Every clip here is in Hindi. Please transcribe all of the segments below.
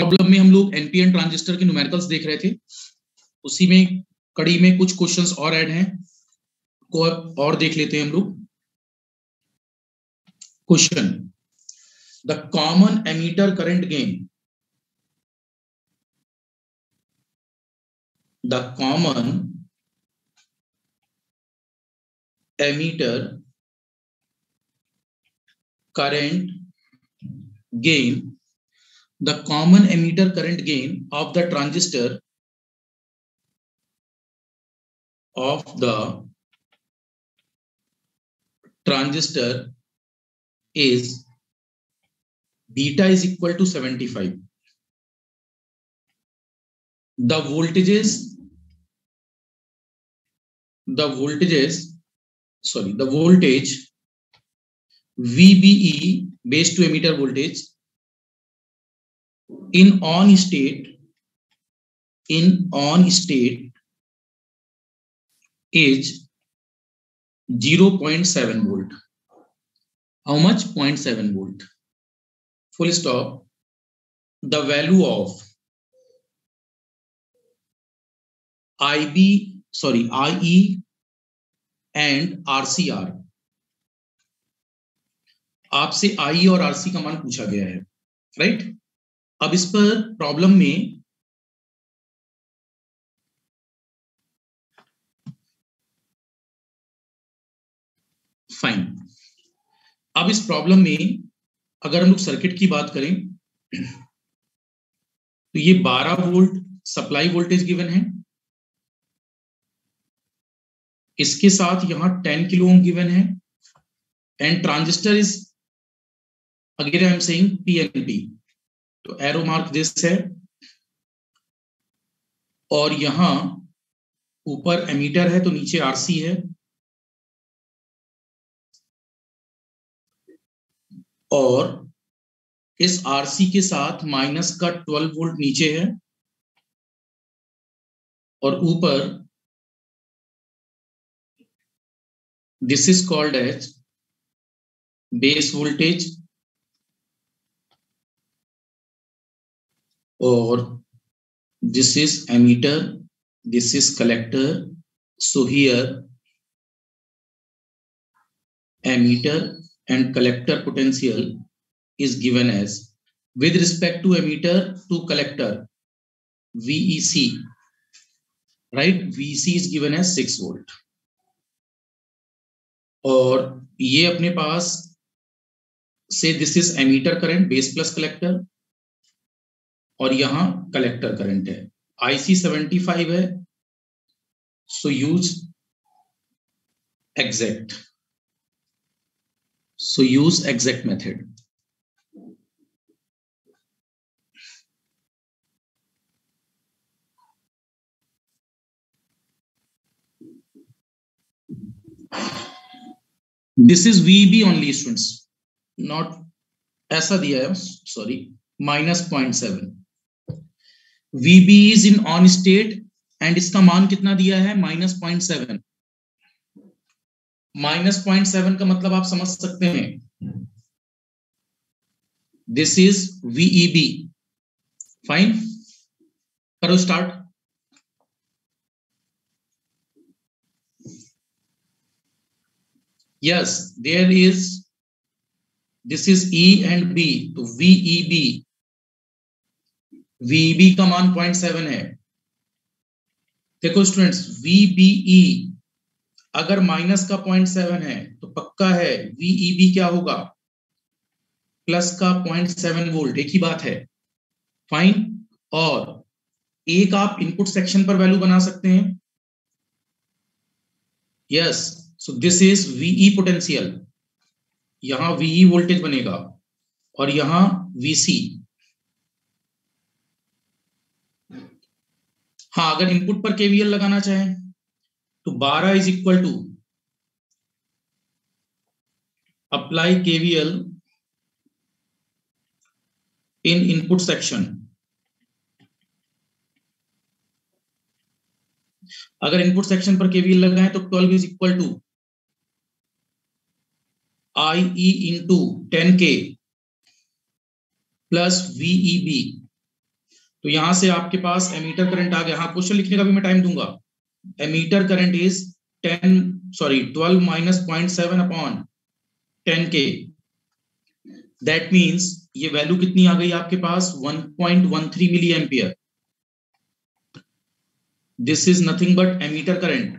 प्रॉब्लम में हम लोग एनपीएन ट्रांजिस्टर के न्यूमेरिकल्स देख रहे थे, उसी में कड़ी में कुछ क्वेश्चंस और ऐड हैं, को और देख लेते हैं हम लोग। Question, the common emitter current gain, the common emitter current gain, the common emitter current gain of the transistor is beta is equal to 75. The voltage VBE, base to emitter voltage, in on state is 0.7 volt. How much? 0.7 volt. Full stop. The value of IE and RCR, आपसे आई और आरसी का मान पूछा गया है, राइट। अब इस पर प्रॉब्लम में फाइन, अब इस प्रॉब्लम में अगर हम लोग सर्किट की बात करें तो ये 12 वोल्ट सप्लाई वोल्टेज गिवन है, इसके साथ यहां 10 किलो ओम गिवन है, and transistor is again I am saying PNP, तो एरो मार्क दिस है, और यहां ऊपर एमीटर है तो नीचे आरसी है, और इस आरसी के साथ माइनस का 12 वोल्ट नीचे है, और ऊपर this is called as base voltage, और this is emitter, this is collector. So here emitter and collector potential is given as, with respect to emitter to collector, VEC, right? VEC is given as 6 volt. और ये अपने पास से this is emitter current base plus collector, और यहां कलेक्टर करंट है, IC 75 है, so use exact method. This is VB only students, not ऐसा दिया है, sorry, -0.7. VB is in on state and इसका मान कितना दिया है? -0.7. -0.7 का मतलब आप समझ सकते हैं, दिस इज VEB. फाइन, करो start. Yes, there is, this is E and B, तो VEB का मान 0.7 है. देखो स्टूडेंट्स, VBE अगर माइनस का 0.7 है तो पक्का है VEB क्या होगा? प्लस का 0.7 वोल्ट, एक ही बात है. फाइन, और एक आप इनपुट सेक्शन पर वैल्यू बना सकते हैं. Yes, so this is VE potential, यहां VE वोल्टेज बनेगा, और यहां VC. हाँ, अगर इनपुट पर KVL लगाना चाहें तो 12 is equal to apply KVL in input section. अगर इनपुट सेक्शन पर KVL लगाएं तो 12 is equal to IE into 10K plus VEB तो यहां से आपके पास एमीटर करंट आ गया। हाँ, क्वेश्चन लिखने का भी मैं टाइम दूंगा। Emitter current is 12 minus 0.7 upon 10K। That means ये वैल्यू कितनी आ गई आपके पास, 1.13 milli ampere. This is nothing but emitter current.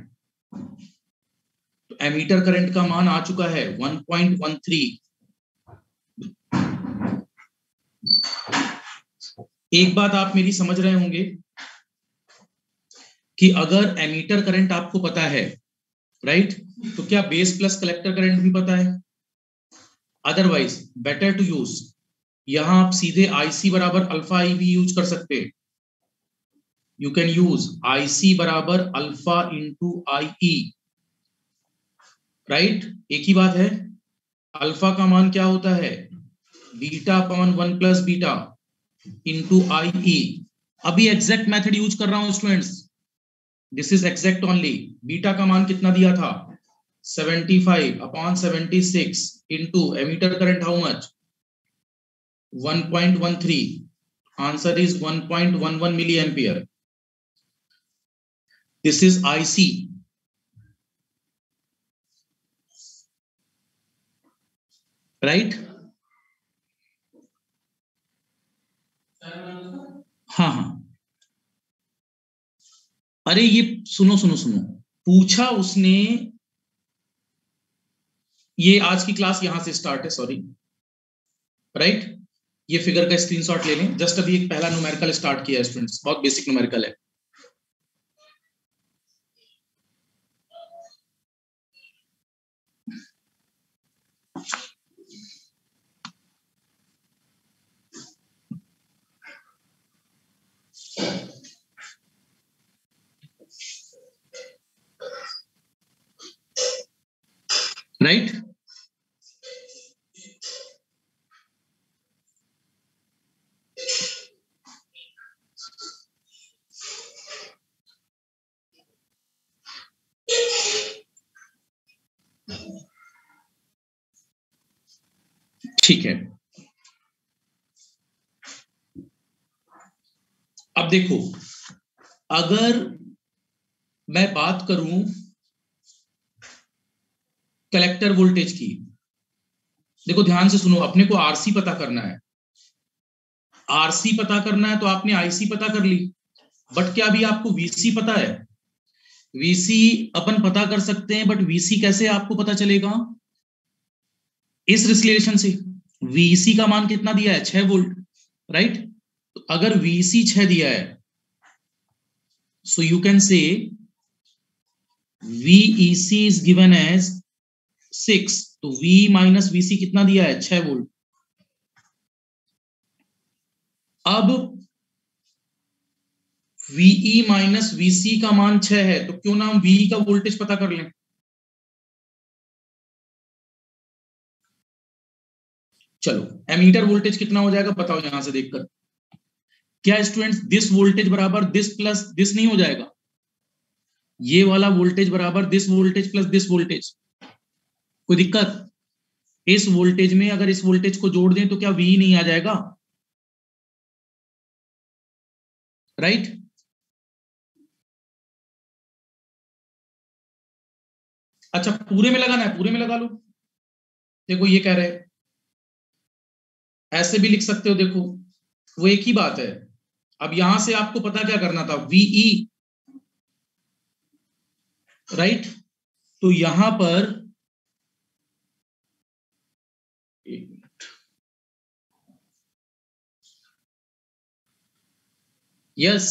तो एमीटर करंट का मान आ चुका है 1.13। एक बात आप मेरी समझ रहे होंगे कि अगर एमीटर करंट आपको पता है, राइट, तो क्या बेस प्लस कलेक्टर करंट भी पता है? अदरवाइज बेटर टू यूज, यहां आप सीधे आईसी बराबर अल्फा आई भी यूज कर सकते हैं। यू कैन यूज आईसी बराबर alpha into I E, right. एक ही बात है, अल्फा का मान क्या होता है, beta upon 1 plus beta into I E. अभी एग्जैक्ट मेथड यूज कर रहा हूं students, this is exact only. Beta का मान कितना दिया था, 75 upon 76 into emitter current how much, 1.13। Answer is 1.11 milli ampere. This is IC, right. हाँ हाँ, अरे ये सुनो सुनो सुनो, पूछा उसने, ये आज की क्लास यहां से स्टार्ट है, सॉरी, राइट। ये फिगर का स्क्रीनशॉट ले लें। जस्ट अभी एक पहला न्यूमेरिकल स्टार्ट किया है स्टूडेंट्स, बहुत बेसिक न्यूमेरिकल है। राइट, ठीक है। अब देखो, अगर मैं बात करूं कलेक्टर वोल्टेज की, देखो ध्यान से सुनो, अपने को आरसी पता करना है। आरसी पता करना है तो आपने आईसी पता कर ली, बट क्या अभी आपको वीसी पता है? वीसी अपन पता कर सकते हैं, बट वीसी कैसे आपको पता चलेगा? इस रिलेशन से। वीसी का मान कितना दिया है, 6 वोल्ट, राइट। तो अगर वीसी 6 दिया है, so you can say VEC is given as 6। तो V माइनस वीसी कितना दिया है, 6 वोल्ट। अब VE माइनस VC का मान 6 है, तो क्यों ना हम VE का वोल्टेज पता कर लें। चलो, एमीटर वोल्टेज कितना हो जाएगा बताओ यहां से देखकर। क्या स्टूडेंट्स दिस वोल्टेज बराबर दिस प्लस दिस नहीं हो जाएगा? ये वाला वोल्टेज बराबर this voltage plus this voltage. कोई दिक्कत? इस वोल्टेज में अगर इस वोल्टेज को जोड़ दें तो क्या वी नहीं आ जाएगा, राइट? अच्छा, पूरे में लगाना है, पूरे में लगा लो। देखो ये कह रहे हैं, ऐसे भी लिख सकते हो, देखो वो एक ही बात है। अब यहां से आपको पता क्या करना था, वीई, राइट। तो यहां पर एक मिनट, यस,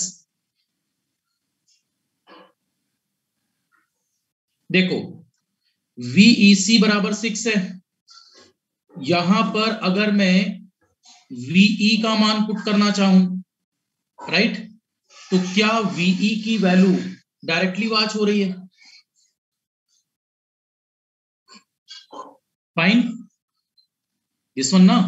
देखो वीईसी बराबर 6 है। यहां पर अगर मैं वीई का मान पुट करना चाहूं, राइट, तो क्या वीई की वैल्यू डायरेक्टली वॉच हो रही है? फाइन, दिस वन ना।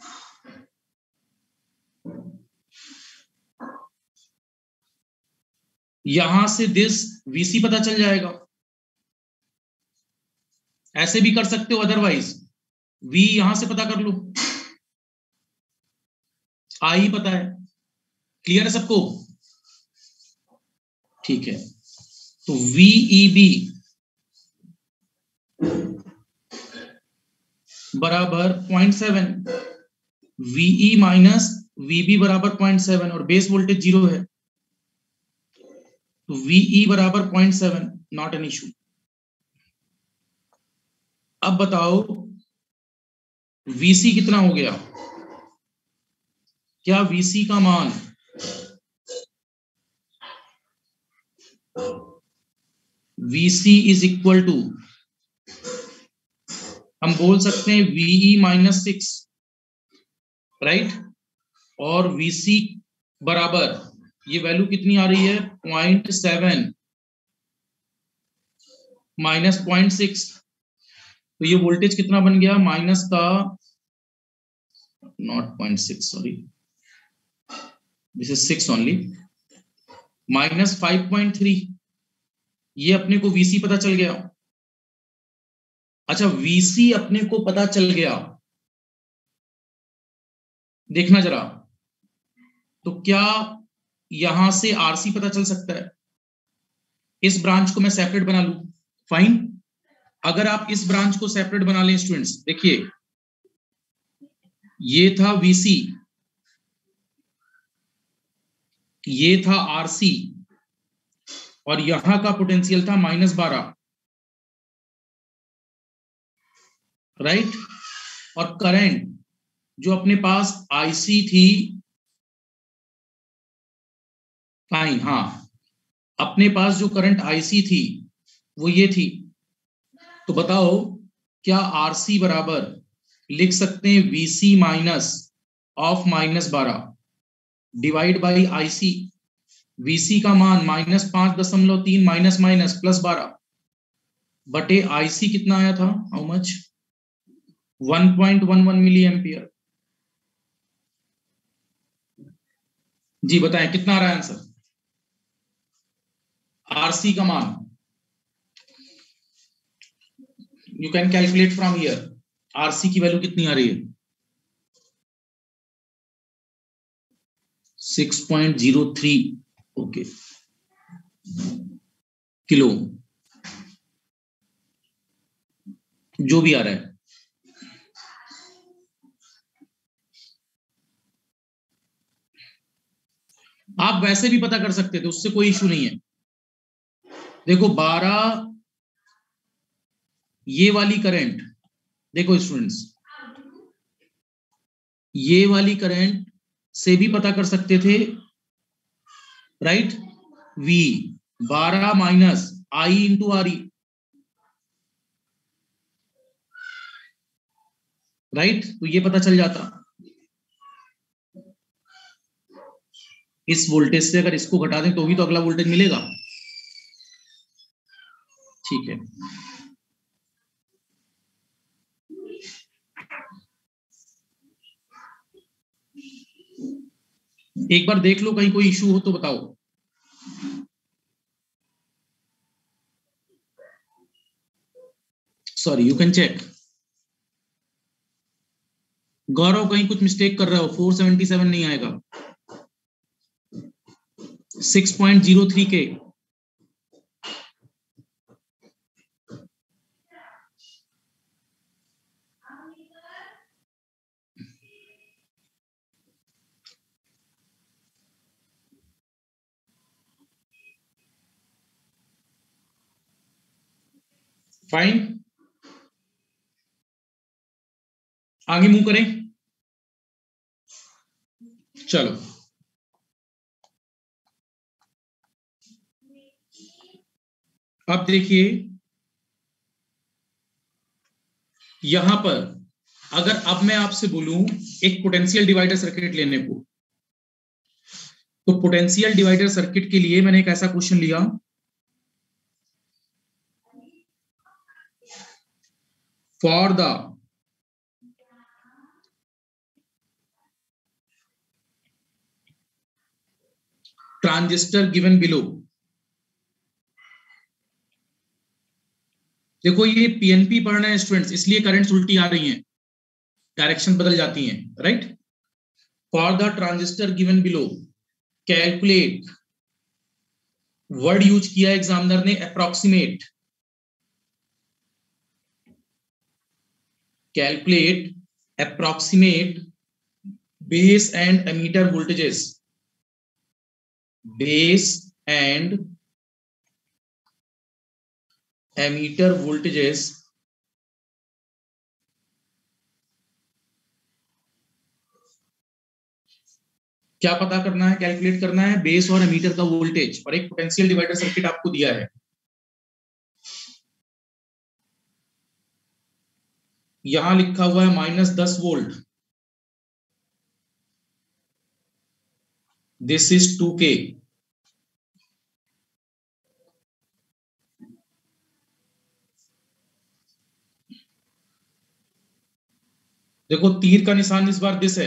यहां से दिस वीसी पता चल जाएगा। ऐसे भी कर सकते हो, अदरवाइज वी यहां से पता कर लो, आई पता है। क्लियर है सबको? ठीक है, तो VEB बराबर 0.7, VE माइनस VB बराबर 0.7 और बेस वोल्टेज 0 है, तो VE बराबर 0.7, नॉट एन इशू। अब बताओ VC कितना हो गया? क्या VC का मान VC इज इक्वल टू, हम बोल सकते हैं VE माइनस 6, राइट, और VC बराबर ये वैल्यू कितनी आ रही है 0.7 माइनस 0.6, तो ये वोल्टेज कितना बन गया माइनस का, not 0.6 sorry, this is 6 only, minus 5.3। ये अपने को VC पता चल गया। अच्छा, VC अपने को पता चल गया, देखना जरा, तो क्या यहां से RC पता चल सकता है? इस ब्रांच को मैं सेपरेट बना लूं, फाइन। अगर आप इस ब्रांच को सेपरेट बना लें स्टूडेंट्स, देखिए ये था VC, ये था RC, और यहां का पोटेंशियल था -12, राइट, और करंट जो अपने पास IC थी, फाइन, हाँ, अपने पास जो करंट IC थी वो ये थी। तो बताओ क्या RC बराबर लिख सकते हैं VC minus of -12 divide by IC। VC का मान -5.3 माइनस माइनस +12 बटे IC कितना आया था, हाउ मच, 1.11 मिली एम्पियर। जी बताएं कितना आ रहा है आंसर? RC का मान you can calculate from here, RC की वैल्यू कितनी आ रही है? 6.03, ओके, किलो, जो भी आ रहा है। आप वैसे भी पता कर सकते थे, उससे कोई इशू नहीं है। देखो 12, ये वाली करंट, देखो स्टूडेंट्स, ये वाली करंट से भी पता कर सकते थे, right, V 12 minus I into RE, right, तो ये पता चल जाता। इस वोल्टेज से अगर इसको घटा दें तो भी तो अगला वोल्टेज मिलेगा, ठीक है। एक बार देख लो, कहीं कोई इशू हो तो बताओ। Sorry, you can check. Gaurav कहीं कुछ मिस्टेक कर रहा हो, 477 नहीं आएगा, 6.03 के। फाइन, आगे मूव करें, चलो। अब देखिए यहां पर, अगर अब मैं आपसे बोलूं एक पोटेंशियल डिवाइडर सर्किट लेने को, तो पोटेंशियल डिवाइडर सर्किट के लिए मैंने एक ऐसा क्वेश्चन लिया, for the transistor given below. देखो ये PNP पढ़ना है स्टूडेंट्स, इसलिए करंट्स उल्टी आ रही हैं, डायरेक्शन बदल जाती हैं, right. For the transistor given below calculate, word use किया एग्जामिनर ने approximate, calculate approximate base and emitter voltages, base and emitter voltages क्या पता करना है, कैलकुलेट करना है बेस और एमीटर का वोल्टेज, और एक पोटेंशियल डिवाइडर सर्किट आपको दिया है। यहां लिखा हुआ है -10 वोल्ट, दिस इज 2K। देखो तीर का निशान इस बार दिस है,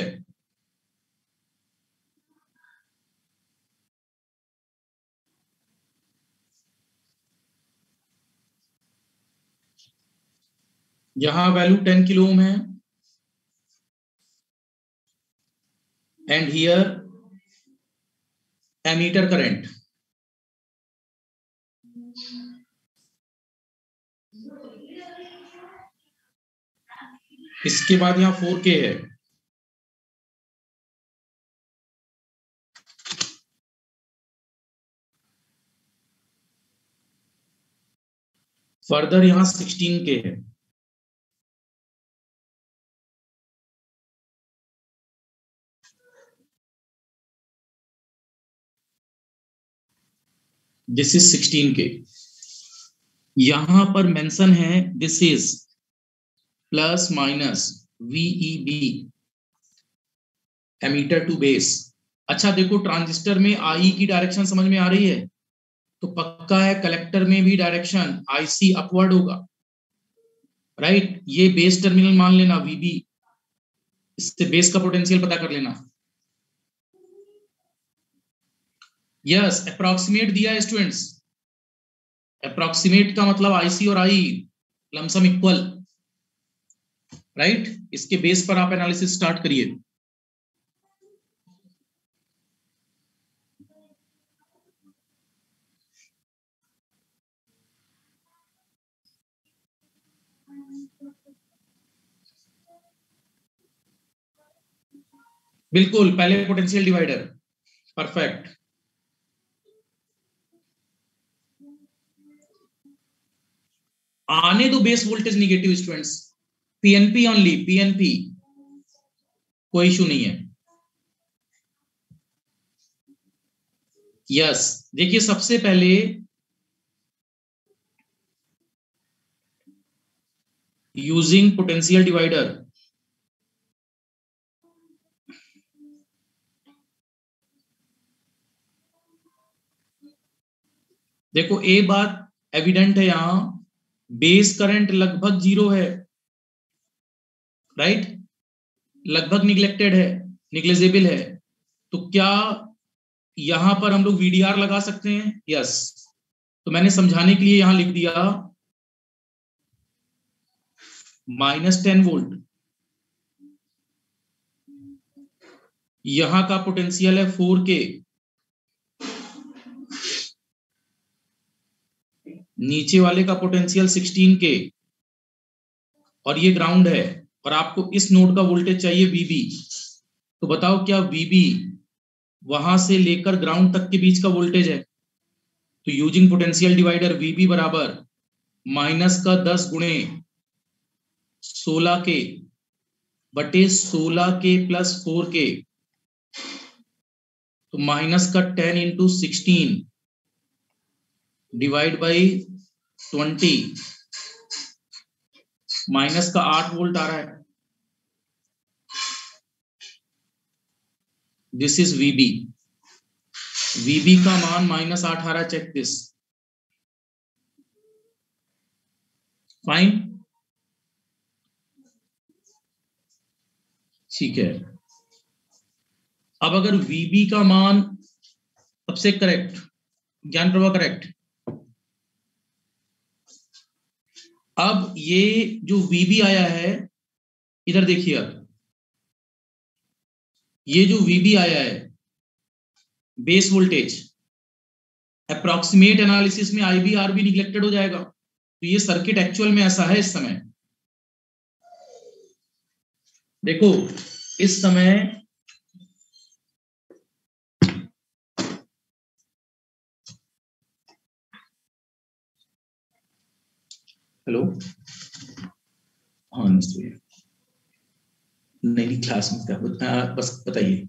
यहां वैल्यू 10 किलो ओम है, एंड हियर एमीटर करंट, इसके बाद यहां 4K है। फर्दर यहां 16K है। This is 16K। यहां पर मेंशन है this is plus minus VEB, emitter to base. अच्छा देखो ट्रांजिस्टर में आई की डायरेक्शन समझ में आ रही है, तो पक्का है कलेक्टर में भी डायरेक्शन IC अपवर्ड होगा, राइट। ये बेस टर्मिनल मान लेना VB, इससे बेस का पोटेंशियल पता कर लेना। यस अप्रोक्सीमेट दिया है स्टूडेंट्स, अप्रोक्सीमेट का मतलब IC और I लमसम इक्वल, राइट। इसके बेस पर आप एनालिसिस स्टार्ट करिए। बिल्कुल पहले पोटेंशियल डिवाइडर, परफेक्ट। आने दो base voltage negative students, PNP only, PNP, कोई इशू नहीं है। यस देखिए सबसे पहले यूजिंग पोटेंशियल डिवाइडर, देखो एक बात एविडेंट है, यहां बेस करंट लगभग 0 है, राइट, लगभग निग्लेक्टेड है, निग्लेजेबल है, तो क्या यहां पर हम लोग VDR लगा सकते हैं? यस, तो मैंने समझाने के लिए यहां लिख दिया -10 वोल्ट, यहां का पोटेंशियल है 4K, नीचे वाले का पोटेंशियल 16K, और ये ग्राउंड है, और आपको इस नोड का वोल्टेज चाहिए VB। तो बताओ क्या VB वहां से लेकर ग्राउंड तक के बीच का वोल्टेज है? तो यूजिंग पोटेंशियल डिवाइडर VB बराबर -10 गुणे 16K बटे 16K प्लस 4K, तो -10 इंटू 16 डिवाइड बाई 20, -8 वोल्ट आ रहा है। दिस इज VB, VB का मान -8 आ रहा है, चेक दिस, फाइन, ठीक है। अब अगर VB का मान सबसे करेक्ट, ज्ञान प्रभा करेक्ट, अब ये जो VB आया है, इधर देखिए, अब ये जो VB आया है बेस वोल्टेज, अप्रोक्सीमेट एनालिसिस में आईबी आरबी निगलेक्टेड हो जाएगा। तो ये सर्किट एक्चुअल में ऐसा है। इस समय देखो, इस समय हेलो, हाँ नहीं क्लास में क्या बस बताइए।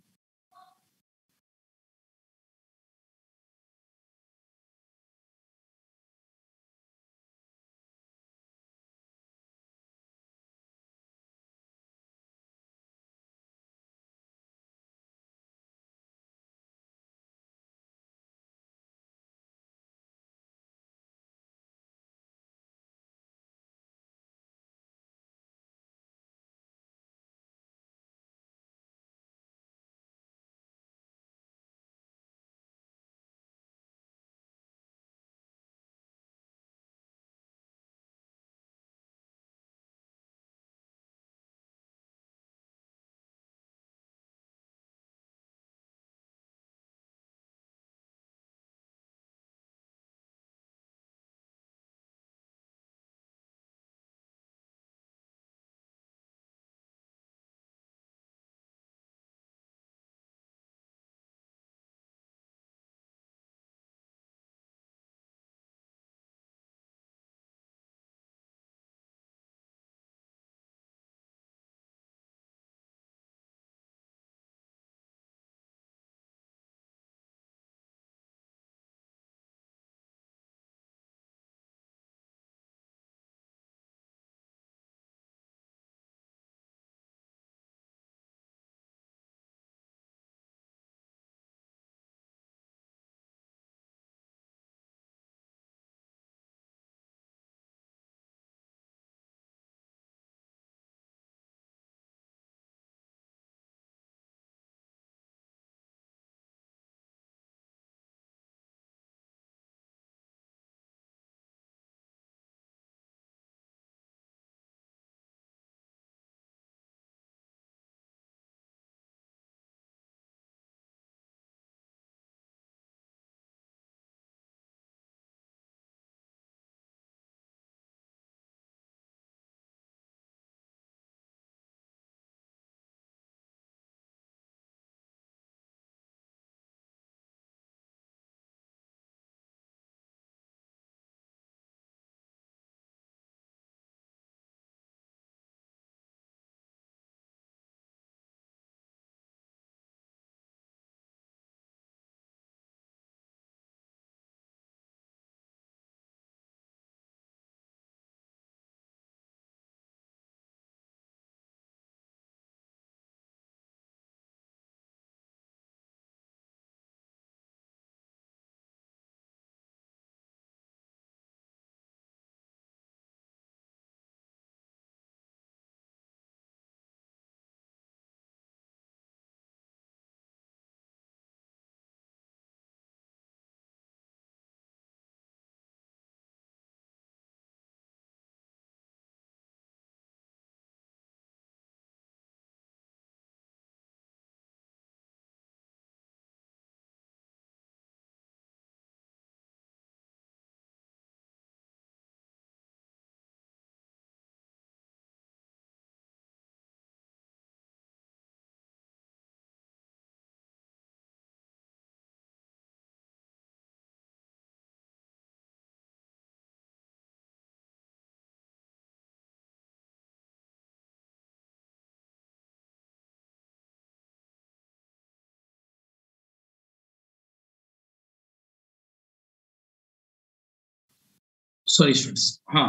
सॉरी स्टूडेंट्स, हाँ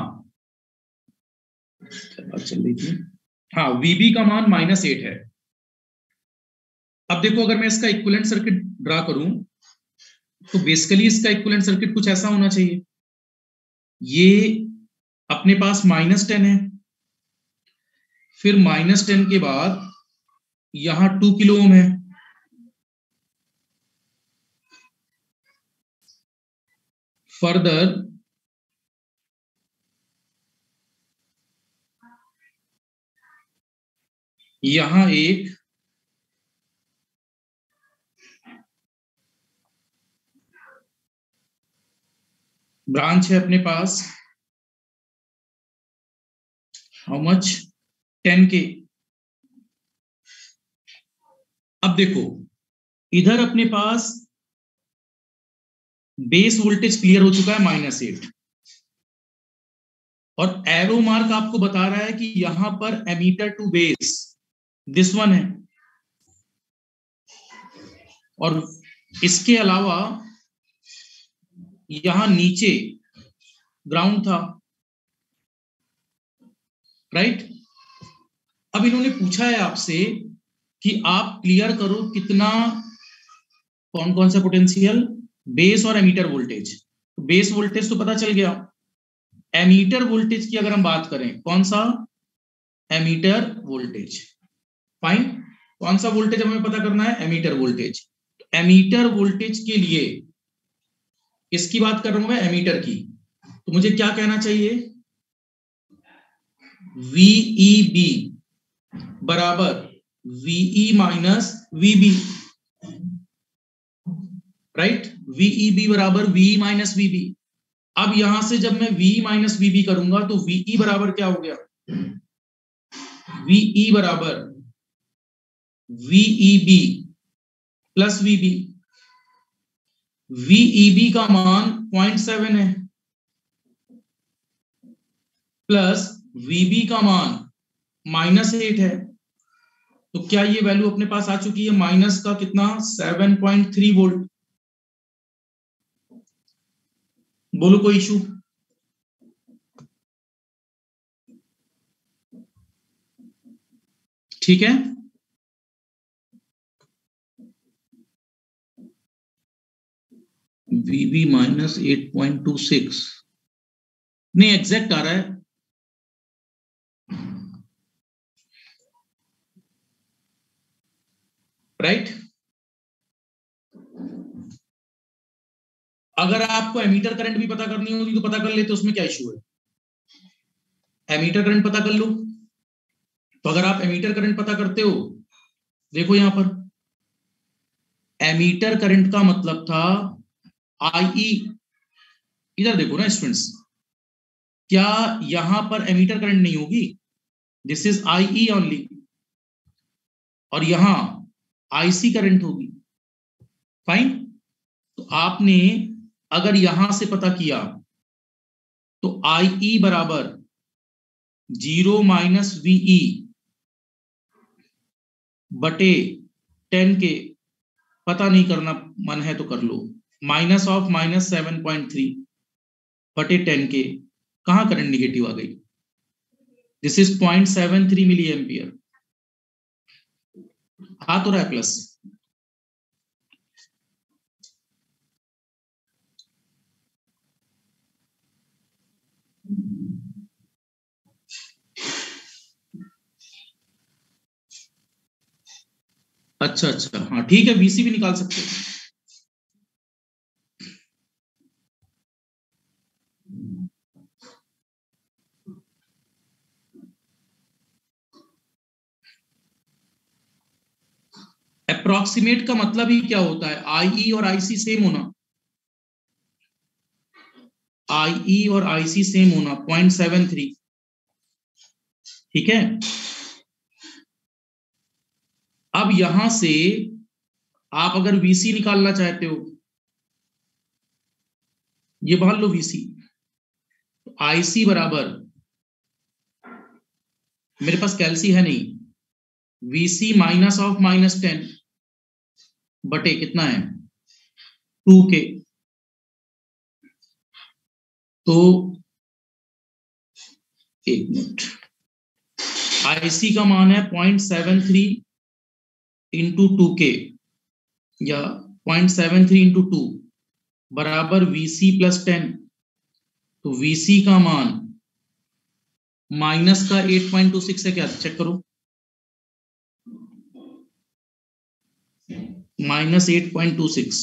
बात चल रही थी। हाँ, वीबी का मान -8 है। अब देखो, अगर मैं इसका इक्विवेलेंट सर्किट ड्रा करूं तो बेसिकली इसका इक्विवेलेंट सर्किट कुछ ऐसा होना चाहिए। ये अपने पास -10 है, फिर -10 के बाद यहां 2 किलो ओम है, फर्दर यहां एक ब्रांच है अपने पास हाउ मच 10K। अब देखो इधर अपने पास बेस वोल्टेज क्लियर हो चुका है -8 और एरो मार्क आपको बता रहा है कि यहां पर emitter to base this one है और इसके अलावा यहां नीचे ग्राउंड था, राइट। अब इन्होंने पूछा है आपसे कि आप क्लियर करो कितना कौन कौन सा पोटेंशियल, बेस और एमीटर वोल्टेज। बेस वोल्टेज तो पता चल गया, एमीटर वोल्टेज की अगर हम बात करें, कौन सा, एमीटर वोल्टेज, फाइन। कौन सा वोल्टेज हमें पता करना है, एमीटर वोल्टेज। एमीटर वोल्टेज के लिए इसकी बात कर रहा हूं मैं, एमीटर की, तो मुझे क्या कहना चाहिए, VEB बराबर VE minus VB, right. VEB बराबर VE माइनस VB। अब यहां से जब मैं VE माइनस VB करूंगा तो VE बराबर क्या हो गया, VE बराबर VEB प्लस VB। VEB का मान 0.7 है प्लस VB का मान -8 है, तो क्या ये वैल्यू अपने पास आ चुकी है, माइनस का कितना 7.3 वोल्ट। बोलो कोई इशू, ठीक है। VB -8.26 नहीं, एग्जैक्ट आ रहा है, राइट। अगर आपको एमीटर करंट भी पता करनी होती तो पता कर लेते, उसमें क्या इशू है, एमीटर करंट पता कर लो। तो अगर आप एमीटर करंट पता करते हो, देखो यहां पर एमीटर करंट का मतलब था IE, इधर देखो ना स्टूडेंट्स, क्या यहां पर एमीटर करंट नहीं होगी, दिस इज IE ओनली, और यहां IC करंट होगी, फाइन। तो आपने अगर यहां से पता किया तो IE बराबर 0 माइनस VE बटे 10K, पता नहीं करना मन है तो कर लो, माइनस ऑफ -7.3 बटे 10K, कहां करंट निगेटिव आ गई, दिस इज 0.73 मिली एम्पियर, आ तो रहा है प्लस। अच्छा अच्छा, हाँ ठीक है, VC भी निकाल सकते हैं। अप्रोक्सीमेट का मतलब ही क्या होता है, IE और IC सेम होना, IE और IC सेम होना 0.73, ठीक है। अब यहां से आप अगर VC निकालना चाहते हो, ये मान लो VC, तो IC बराबर, मेरे पास कैलसी है नहीं, VC माइनस ऑफ -10 बटे कितना है 2K, तो एक मिनट, IC का मान है 0.73 इंटू 2K या 0.73 इंटू 2 बराबर VC प्लस 10, तो VC का मान माइनस का 8.26 है, क्या चेक करो, -8.26,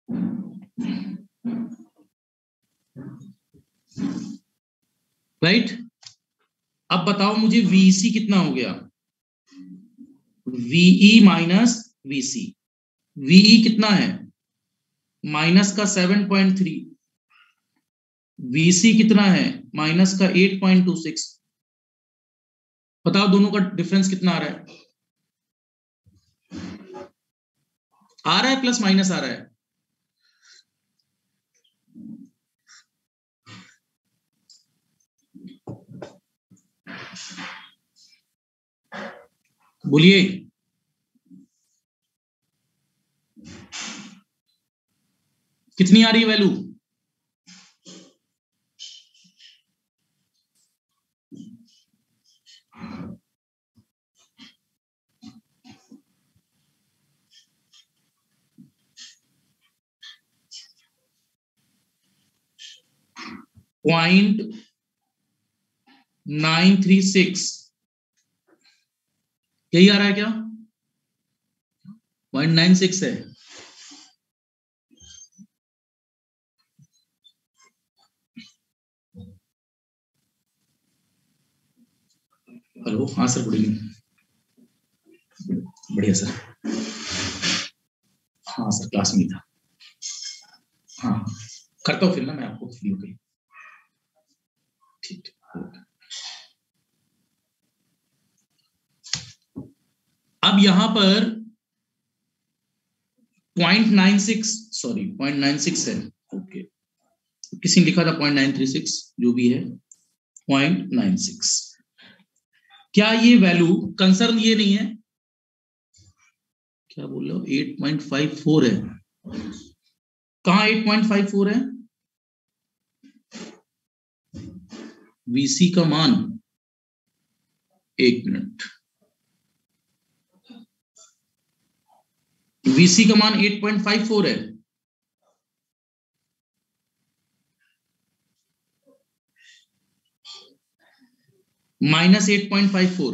राइट। अब बताओ मुझे VC कितना हो गया, VE माइनस VC, VE कितना है, माइनस का 7.3, VC कितना है, माइनस का 8.26। बताओ दोनों का डिफरेंस कितना आ रहा है, प्लस माइनस आ रहा है? बोलिए। कितनी आ रही है वैल्यू? पॉइंट 936 यही आ रहा है क्या? 0.96 है। हेलो, हाँ सर, गुड इवनिंग। बढ़िया सर। हाँ सर, क्लास में था। हाँ, करता हूँ फिर ना मैं आपको फ्री होके। ठीक। अब यहां पर 0.96, सॉरी 0.96 है। ओके, किसी ने लिखा था 0.936, जो भी है 0.96। क्या ये वैल्यू, कंसर्न ये नहीं है, क्या बोल रहे हो, 8.54 है? कहां 8.54 है? VC का मान, एक मिनट, VC का मान 8.54 है। माइनस 8.54,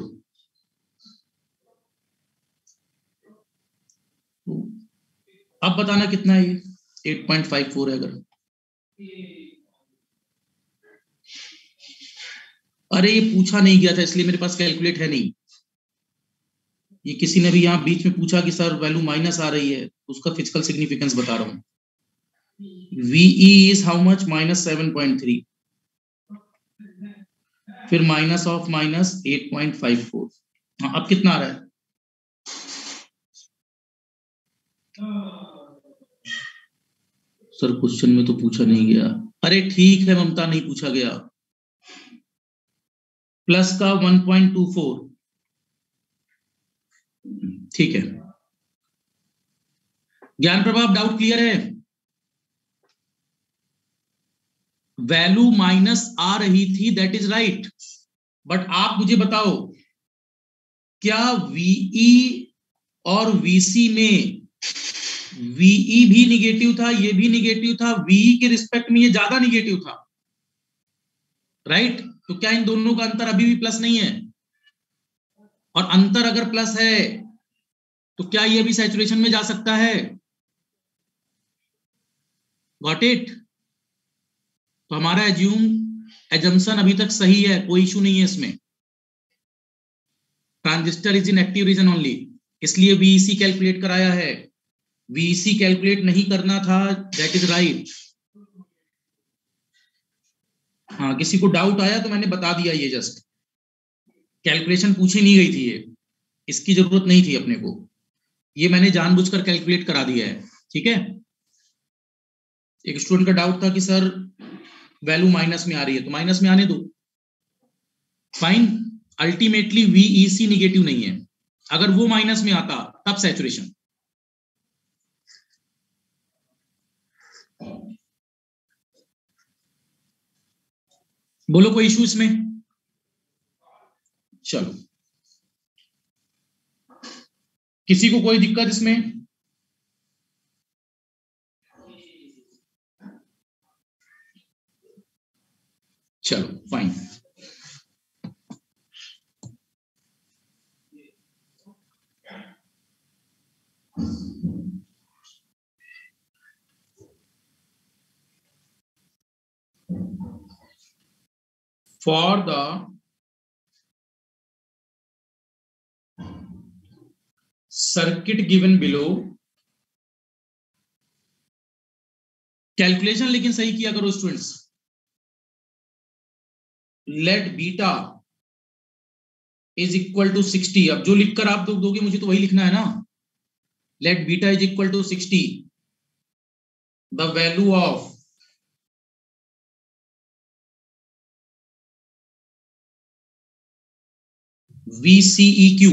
अब बताना कितना है ये? 8.54 है अगर, अरे ये पूछा नहीं गया था इसलिए मेरे पास कैलकुलेट है नहीं। ये किसी ने भी यहाँ बीच में पूछा कि सर वैल्यू माइनस आ रही है, उसका फिजिकल सिग्निफिकेंस बता रहा हूँ। VE इज हाउ मच, -7.3, फिर माइनस ऑफ माइनस 8.54। हाँ, अब कितना आ रहा है? सर क्वेश्चन में तो पूछा नहीं गया। अरे ठीक है ममता, नहीं पूछा गया। प्लस का 1.24, ठीक है। ज्ञान प्रभाव, डाउट क्लियर है? वैल्यू माइनस आ रही थी, दैट इज राइट, बट आप मुझे बताओ, क्या VE और VC में VE भी निगेटिव था, ये भी निगेटिव था, VE के रिस्पेक्ट में ये ज्यादा निगेटिव था, राइट? तो क्या इन दोनों का अंतर अभी भी प्लस नहीं है? और अंतर अगर प्लस है तो क्या ये भी सैचुरेशन में जा सकता है? Got it? तो हमारा एजम्पशन अभी तक सही है, कोई इशू नहीं है इसमें। Transistor is in active region only, इसलिए VEC कैलकुलेट कराया है। VEC कैलकुलेट नहीं करना था, दैट इज राइट। हाँ, किसी को डाउट आया तो मैंने बता दिया, ये जस्ट कैलकुलेशन पूछी नहीं गई थी, ये इसकी जरूरत नहीं थी अपने को, ये मैंने जानबूझकर कैलकुलेट करा दिया है, ठीक है। एक स्टूडेंट का डाउट था कि सर वैल्यू माइनस में आ रही है, तो माइनस में आने दो, फाइन। अल्टीमेटली VEC निगेटिव नहीं है, अगर वो माइनस में आता तब सैचुरेशन। बोलो कोई इशू इसमें? चलो, किसी को कोई दिक्कत इसमें? चलो fine. For the circuit given below, calculation लेकिन सही किया करो students, let beta is equal to 60। अब जो लिखकर आप दोगे मुझे तो वही लिखना है ना। Let beta is equal to 60, the value of VCEQ।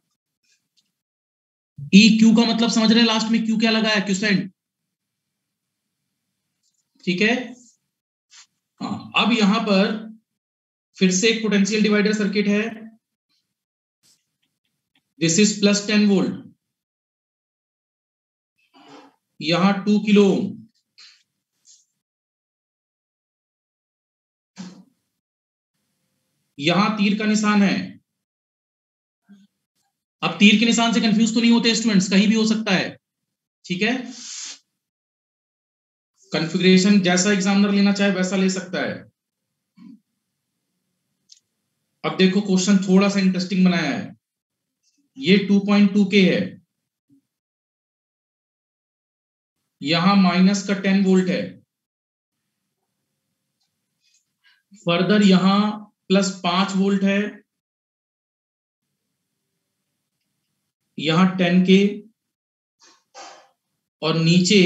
EQ का मतलब समझ रहे हैं, लास्ट में Q क्या लगा है, क्यूसेंट। ठीक है। हाँ, अब यहां पर फिर से एक पोटेंशियल डिवाइडर सर्किट है। दिस इज प्लस 10 वोल्ट, यहां 2 किलो ओम, यहां तीर का निशान है। अब तीर के निशान से कंफ्यूज तो नहीं होते स्टूडेंट्स, कहीं भी हो सकता है। ठीक है, कॉन्फ़िगरेशन जैसा एग्जामिनर लेना चाहे वैसा ले सकता है। अब देखो क्वेश्चन थोड़ा सा इंटरेस्टिंग बनाया है। ये 2.2 के है, यहां माइनस का 10 वोल्ट है, फर्दर यहां प्लस 5 वोल्ट है, यहां 10 के, और नीचे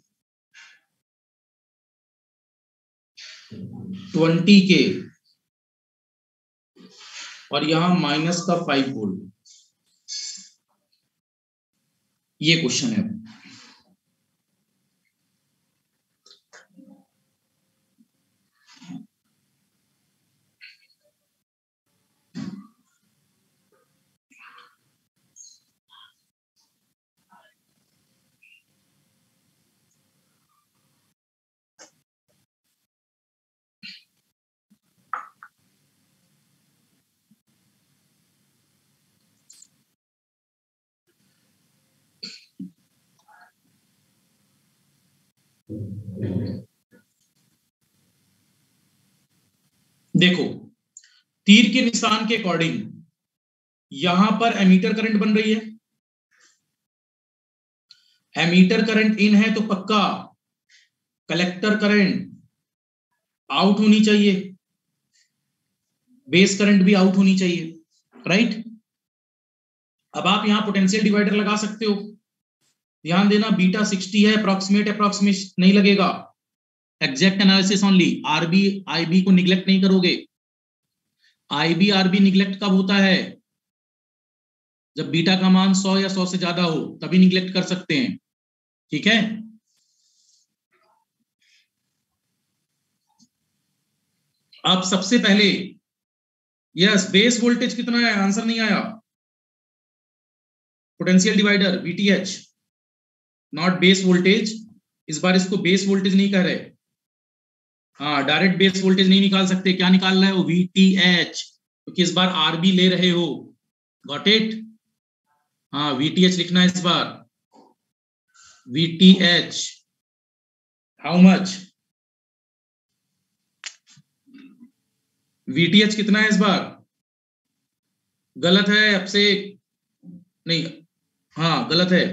20 के, और यहां माइनस का 5 वोल्ट। ये क्वेश्चन है। देखो, तीर के निशान के अकॉर्डिंग यहां पर एमीटर करंट बन रही है। एमीटर करंट इन है तो पक्का कलेक्टर करंट आउट होनी चाहिए, बेस करंट भी आउट होनी चाहिए, राइट। अब आप यहां पोटेंशियल डिवाइडर लगा सकते हो। ध्यान देना, बीटा 60 है, अप्रोक्सीमेट नहीं लगेगा, exact analysis only. RB IB को निग्लेक्ट नहीं करोगे। आईबी आरबी निग्लेक्ट कब होता है, जब बीटा का मान 100 या 100 से ज्यादा हो, तभी निग्लेक्ट कर सकते हैं। ठीक है, अब सबसे पहले यस, बेस वोल्टेज कितना है, आंसर नहीं आया। Potential divider VTH, not base voltage. इस बार इसको बेस वोल्टेज नहीं कह रहे। हाँ, डायरेक्ट बेस वोल्टेज नहीं निकाल सकते, क्या निकाल रहे हो, VTH, क्योंकि इस बार आरबी ले रहे हो। Got it. हाँ, VTH लिखना है इस बार, VTH। हाउ मच, VTH कितना है इस बार, गलत है, अब से नहीं, हाँ गलत है।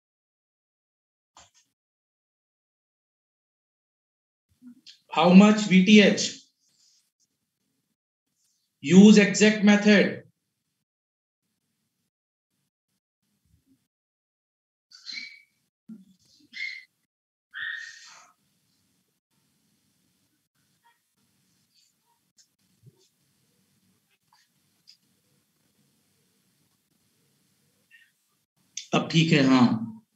How much VTH, use exact method. अब ठीक है, हाँ।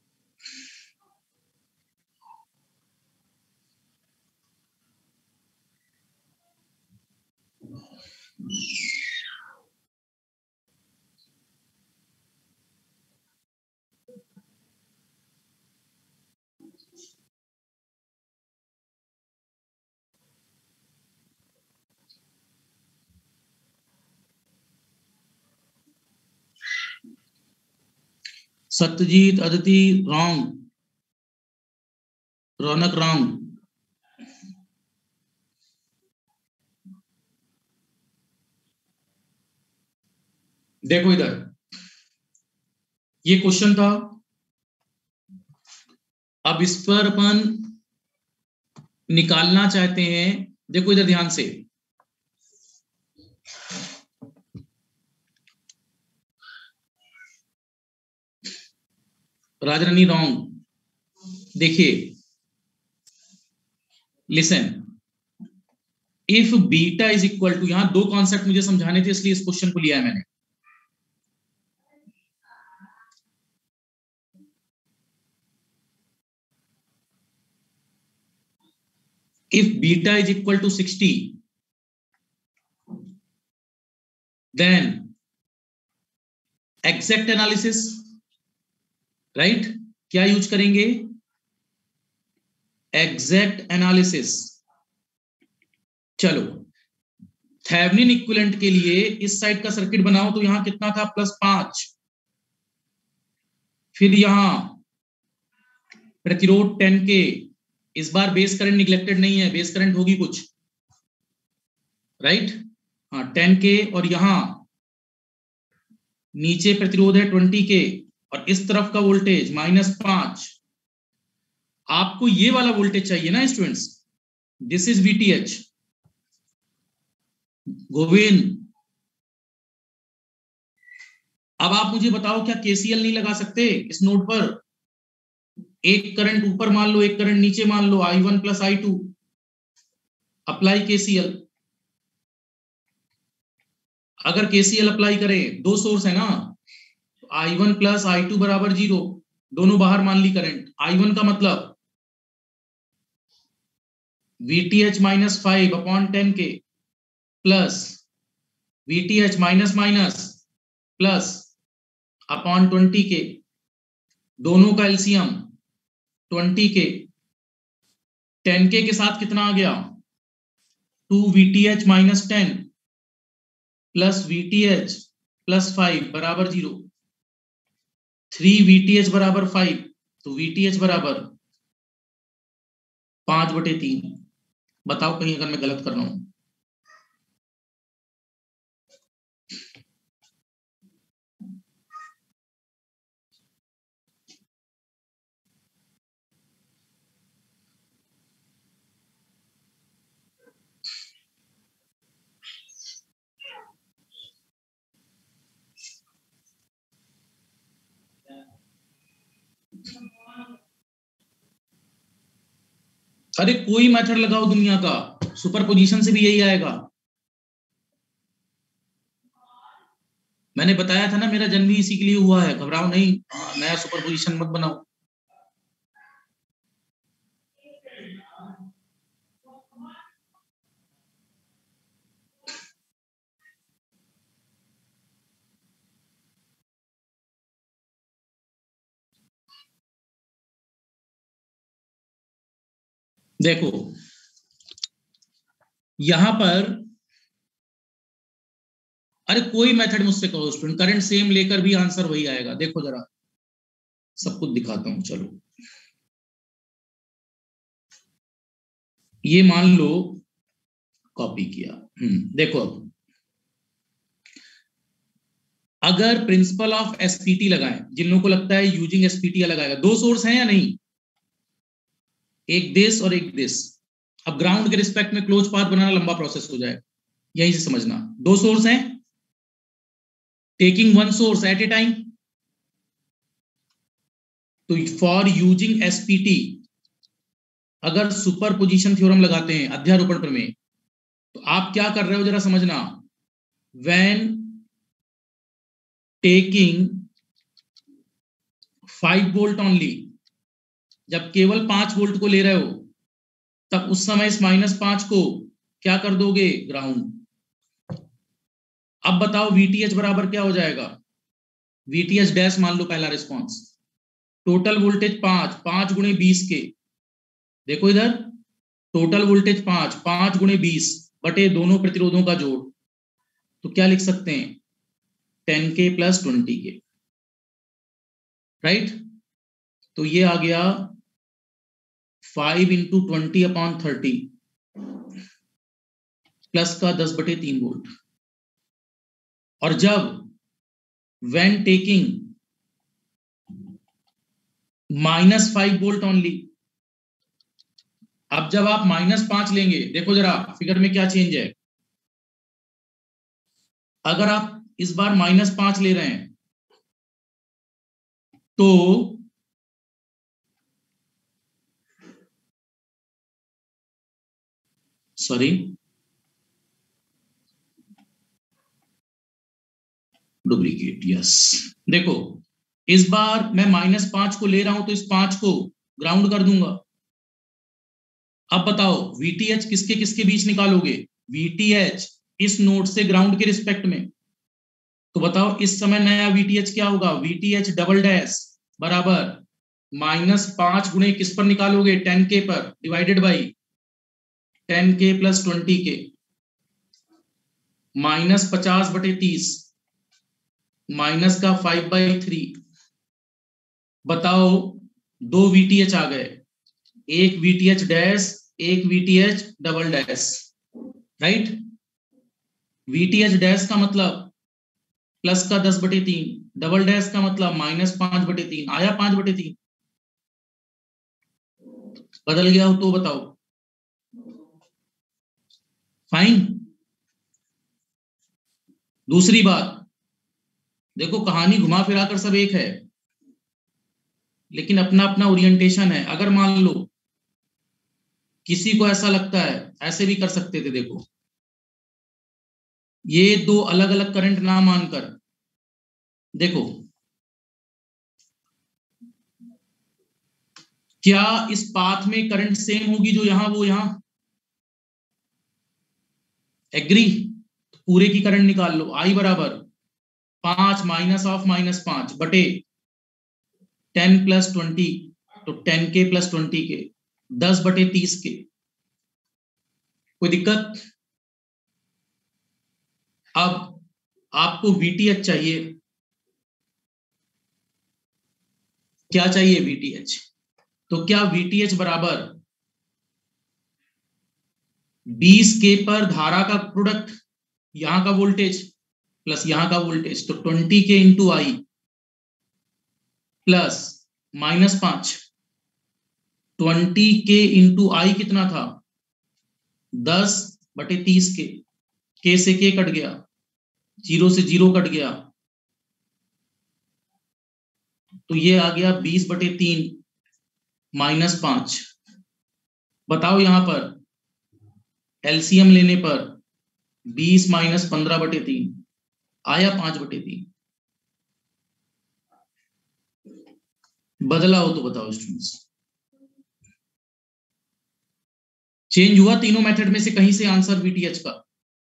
Satyajit Aditi wrong, Raunak wrong. देखो इधर, ये क्वेश्चन था, अब इस पर अपन निकालना चाहते हैं। देखो इधर ध्यान से, राजरानी रॉन्ग। देखिए listen, if beta is equal to, यहां दो कॉन्सेप्ट मुझे समझाने थे इसलिए इस क्वेश्चन को लिया है मैंने। if beta is equal to 60 then exact analysis, right? क्या यूज करेंगे? Exact analysis. चलो थेवेनिन इक्विवेलेंट के लिए इस साइड का सर्किट बनाओ तो यहां कितना था? +5। फिर यहां प्रतिरोध 10 के, इस बार बेस करंट निगलेक्टेड नहीं है, बेस करंट होगी कुछ, राइट? हाँ 10 के, और यहां नीचे प्रतिरोध है 20 के, और इस तरफ का वोल्टेज -5। आपको ये वाला वोल्टेज चाहिए ना students, this is VTH। Govind अब आप मुझे बताओ क्या KCL नहीं लगा सकते इस नोड पर? एक करंट ऊपर मान लो, एक करंट नीचे मान लो, I1 + I2, अप्लाई KCL। अगर KCL अप्लाई करें, दो सोर्स है ना, तो I1 + I2 = 0, दोनों बाहर मान ली करंट। I1 का मतलब VTH -5/10 के प्लस VTH प्लस अपॉन 20 के, दोनों का एलसीएम 20 के, 10 के साथ कितना आ गया? 2 VTH - 10 प्लस VTH + 5 = 0, 3 VTH = 5, तो VTH = 5/3। बताओ कहीं अगर मैं गलत कर रहा हूं। अरे कोई मेथड लगाओ दुनिया का, सुपरपोजिशन से भी यही आएगा। मैंने बताया था ना, मेरा जन्म ही इसी के लिए हुआ है, घबराओ नहीं। नया सुपरपोजिशन मत बनाओ। देखो यहां पर, अरे कोई मेथड मुझसे कहो स्टूडेंट, करंट सेम लेकर भी आंसर वही आएगा। देखो जरा सब कुछ दिखाता हूं। चलो ये मान लो कॉपी किया। देखो अब अगर प्रिंसिपल ऑफ एसपीटी लगाएं, जिन लोगों को लगता है यूजिंग एसपीटी लगाएगा, दो सोर्स हैं या नहीं? एक दिस और एक दिस। अब ग्राउंड के रिस्पेक्ट में क्लोज पाथ बनाना लंबा प्रोसेस हो जाएगा, यहीं से समझना। दो सोर्स हैं, taking one source at a time. तो फॉर यूजिंग एसपीटी अगर सुपरपोजिशन थ्योरम लगाते हैं अध्यारोपण प्रमेय, तो आप क्या कर रहे हो जरा समझना। व्हेन टेकिंग 5 वोल्ट ओनली, जब केवल 5 वोल्ट को ले रहे हो, तब उस समय इस -5 को क्या कर दोगे? ग्राउंड। अब बताओ VTH बराबर क्या हो जाएगा? VTH डैश मान लो पहला रिस्पॉन्स, टोटल वोल्टेज 5 गुणे 20 के, देखो इधर टोटल वोल्टेज 5 गुणे 20 बटे दोनों प्रतिरोधों का जोड़, तो क्या लिख सकते हैं? 10 के + 20 के, राइट? तो ये आ गया 5 × 20/30 प्लस का 10/3 वोल्ट। और जब when taking -5 वोल्ट ओनली, अब जब आप -5 लेंगे, देखो जरा फिगर में क्या चेंज है। अगर आप इस बार -5 ले रहे हैं तो सॉरी, डुप्लीकेट, यस। देखो इस बार मैं -5 को ले रहा हूं तो इस 5 को ग्राउंड कर दूंगा। अब बताओ VTH किसके किसके बीच निकालोगे? VTH इस नोड से ग्राउंड के रिस्पेक्ट में। तो बताओ इस समय नया VTH क्या होगा? VTH डबल डैश बराबर -5 गुणे किस पर निकालोगे? 10K पर, divided by 10K + 20K, -50/30, minus का 5/3। बताओ दो VTH आ गए, एक VTH डैश, एक VTH double dash, right. VTH dash का मतलब प्लस का 10/3, डबल डैश का मतलब -5/3। आया 5/3? बदल गया हो तो बताओ। फाइन। दूसरी बात, देखो कहानी घुमा फिरा कर सब एक है, लेकिन अपना अपना ओरिएंटेशन है। अगर मान लो किसी को ऐसा लगता है, ऐसे भी कर सकते थे। देखो ये दो अलग अलग करंट ना मानकर, देखो क्या इस पाथ में करंट सेम होगी जो यहां वो यहां? एग्री? पूरे की करंट निकाल लो। आई बराबर 5 -5 बटे 10 + 20, तो 10K + 20K, 10/30 के। कोई दिक्कत? अब आपको VTH चाहिए। क्या चाहिए? VTH। तो क्या VTH बराबर 20K पर धारा का प्रोडक्ट, यहां का वोल्टेज प्लस यहां का वोल्टेज, तो 20K × I plus -5, 20K × I कितना था? 10/30 के। K से K कट गया, 0 से 0 कट गया, तो ये आ गया 20/3 -5। बताओ यहां पर एलसीएम लेने पर 20 - 15/3 आया 5/3। बदला हो तो बताओ स्टूडेंट्स। चेंज हुआ तीनों मेथड में से कहीं से आंसर VTH का?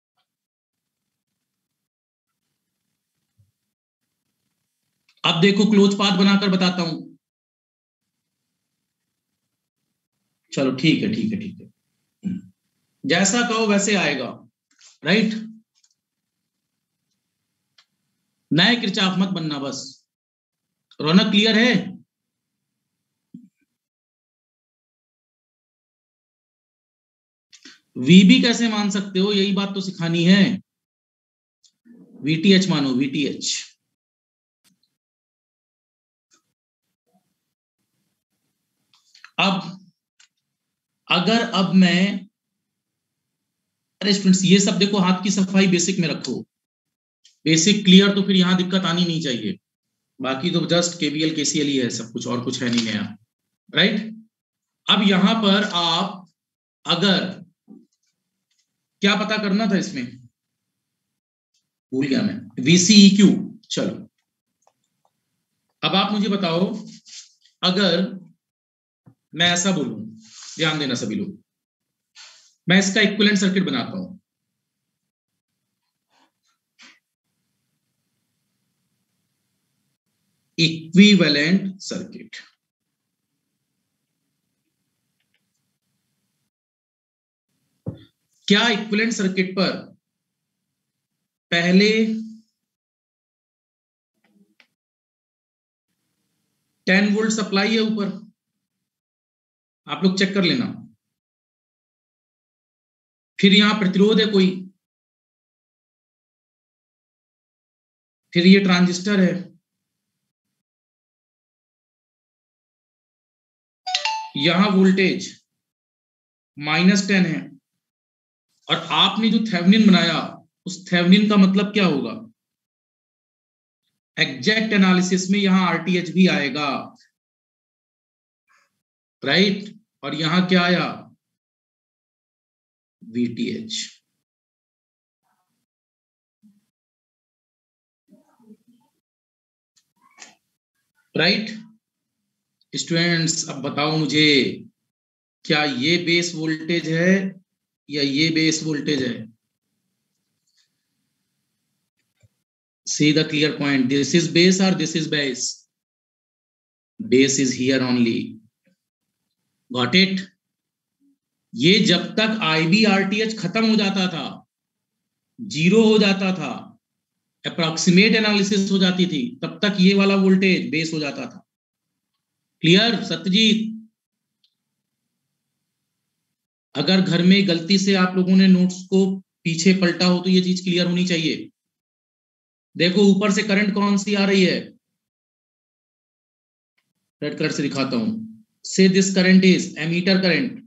अब देखो क्लोज पाथ बनाकर बताता हूं। चलो ठीक है, ठीक है, ठीक है, जैसा कहो वैसे आएगा, राइट। नए किरचाफ मत बनना बस। रौनक क्लियर है? VB कैसे मान सकते हो, यही बात तो सिखानी है। VTH मानो, VTH। अब अगर अब मैं, अरे स्टूडेंट्स ये सब देखो हाथ की सफाई बेसिक में रखो। बेसिक क्लियर तो फिर यहां दिक्कत आनी नहीं चाहिए। बाकी तो जस्ट KVL KCL ही है सब कुछ, और कुछ है नहीं नया, राइट। अब यहां पर आप अगर, क्या पता करना था इसमें, भूल गया मैं, VCEQ। चलो अब आप मुझे बताओ, अगर मैं ऐसा बोलूं, ध्यान देना सभी लोग, मैं इसका इक्विवेलेंट सर्किट बनाता हूं। इक्विवेलेंट सर्किट, क्या इक्विवेलेंट सर्किट पर पहले 10 वोल्ट सप्लाई है ऊपर? आप लोग चेक कर लेना। फिर यहां प्रतिरोध है कोई, फिर ये ट्रांजिस्टर है, यहां वोल्टेज -10 है, और आपने जो थेवेनिन बनाया उस थेवेनिन का मतलब क्या होगा? एग्जैक्ट एनालिसिस में यहां RTH भी आएगा, राइट। और यहां क्या आया? VTH। राइट स्टूडेंट्स, अब बताओ मुझे, क्या ये बेस वोल्टेज है या ये बेस वोल्टेज है? See the clear point. This is base or this is base? Base is here only. Got it? ये जब तक IBRTH खत्म हो जाता था, जीरो हो जाता था, अप्रोक्सीमेट एनालिसिस हो जाती थी, तब तक ये वाला वोल्टेज बेस हो जाता था। क्लियर सत्यजीत? अगर घर में गलती से आप लोगों ने नोट्स को पीछे पलटा हो तो ये चीज क्लियर होनी चाहिए। देखो ऊपर से करंट कौन सी आ रही है, रेड कलर से दिखाता हूं। से this current is emitter current,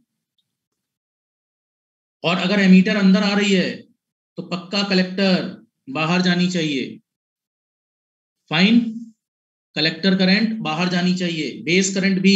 और अगर एमीटर अंदर आ रही है तो पक्का कलेक्टर बाहर जानी चाहिए। फाइन, कलेक्टर करंट बाहर जानी चाहिए, बेस करंट भी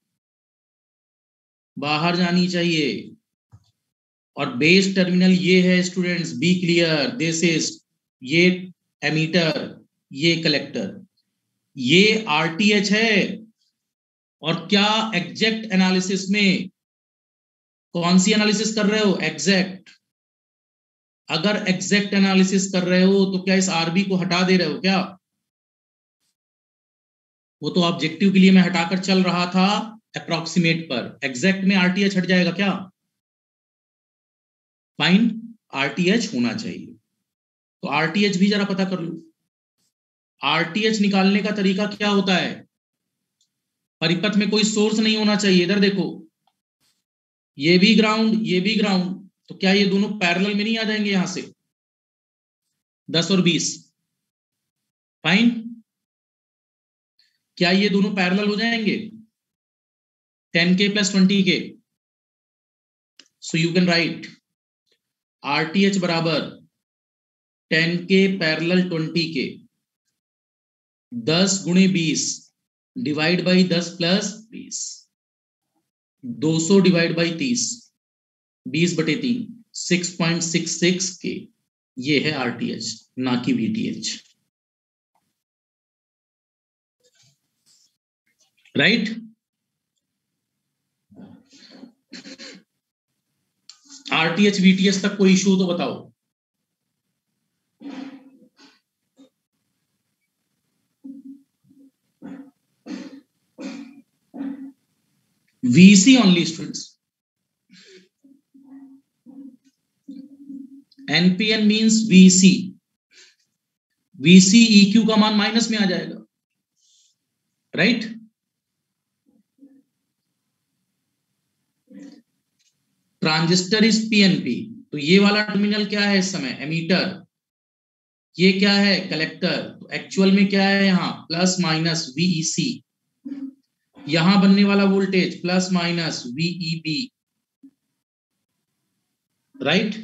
बाहर जानी चाहिए। और बेस टर्मिनल ये है students, be clear, this is ये एमीटर, ये कलेक्टर, ये आरटीएच है। और क्या एग्जैक्ट एनालिसिस में कौन सी एनालिसिस कर रहे हो? एग्जैक्ट। अगर एग्जैक्ट एनालिसिस कर रहे हो तो क्या इस आरबी को हटा दे रहे हो क्या? वो तो ऑब्जेक्टिव के लिए मैं हटाकर चल रहा था अप्रोक्सीमेट पर, एग्जैक्ट में आरटीएच हट जाएगा क्या? फाइन, आरटीएच होना चाहिए। तो आरटीएच भी जरा पता कर लो। आरटीएच निकालने का तरीका क्या होता है? परिपथ में कोई सोर्स नहीं होना चाहिए। इधर देखो, ये भी ग्राउंड, ये भी ग्राउंड, तो क्या ये दोनों पैरेलल में नहीं आ जाएंगे? यहां से 10 और 20, फाइन, क्या ये दोनों पैरेलल हो जाएंगे? 10K plus 20K। So you can write RTH बराबर 10K पैरेलल 20K, 10 गुणे 20 divide by 10 plus 20, 200 divide by 30, 20 बटे 3, 6.66 के। ये है आरटीएच, ना कि वीटीएच। राइट? आरटीएच वीटीएच तक कोई इशू तो बताओ। VC only students. NPN means VC। VC EQ का मान माइनस में आ जाएगा। राइट? ट्रांजिस्टर इज PNP, तो ये वाला टर्मिनल क्या है इस समय? एमीटर। ये क्या है? कलेक्टर। तो एक्चुअल में क्या है यहां? Plus minus VEC। यहां बनने वाला voltage plus minus VEB। Right?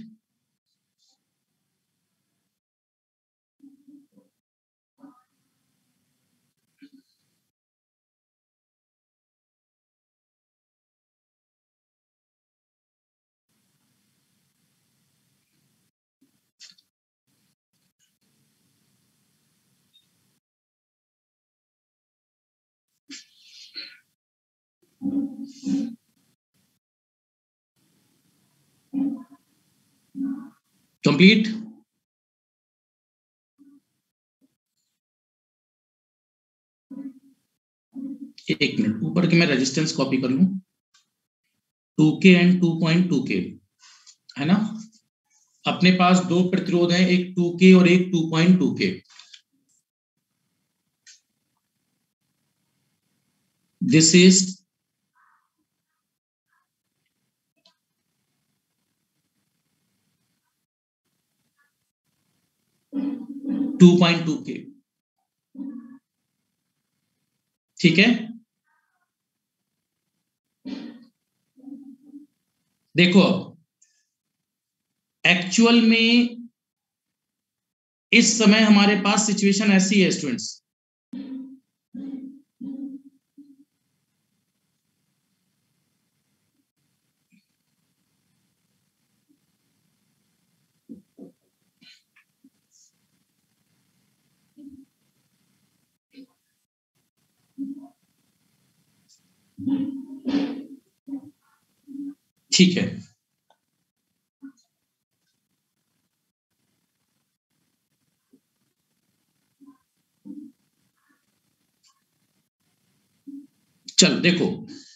Complete? एक मिनट, ऊपर के मैं रेजिस्टेंस कॉपी कर लूं। 2K एंड 2.2K है ना? अपने पास दो प्रतिरोध हैं, एक 2K और एक 2.2K। This is 2.2K। ठीक है? देखो एक्चुअल में इस समय हमारे पास सिचुएशन ऐसी है स्टूडेंट्स, ठीक है, चल देखो,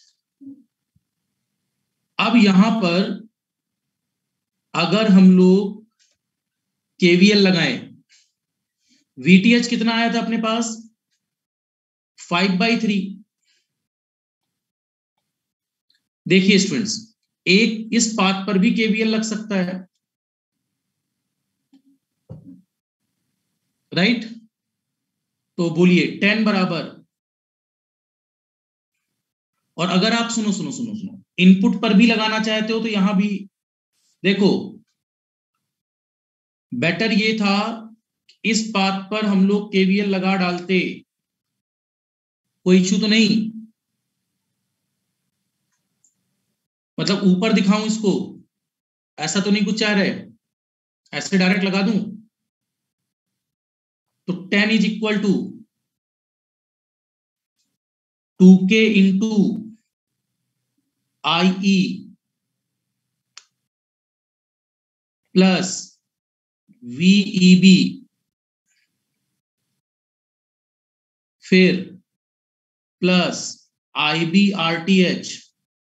अब यहां पर अगर हम लोग केवीएल लगाएं, वीटीएच कितना आया था अपने पास 5/3। देखिए स्टूडेंट्स, एक इस पाथ पर भी केवीएल लग सकता है, राइट? तो बोलिए 10 बराबर, और अगर आप सुनो सुनो सुनो सुनो, इनपुट पर भी लगाना चाहते हो तो यहां भी देखो, बेटर ये था इस पाथ पर हम लोग केवीएल लगा डालते, कोई इश्यू तो नहीं, मतलब ऊपर दिखाऊं इसको, ऐसा तो नहीं कुछ चाह रहे, ऐसे डायरेक्ट लगा दूं, तो 10 is equal to 2K into IE plus VEB, फिर प्लस IBRTH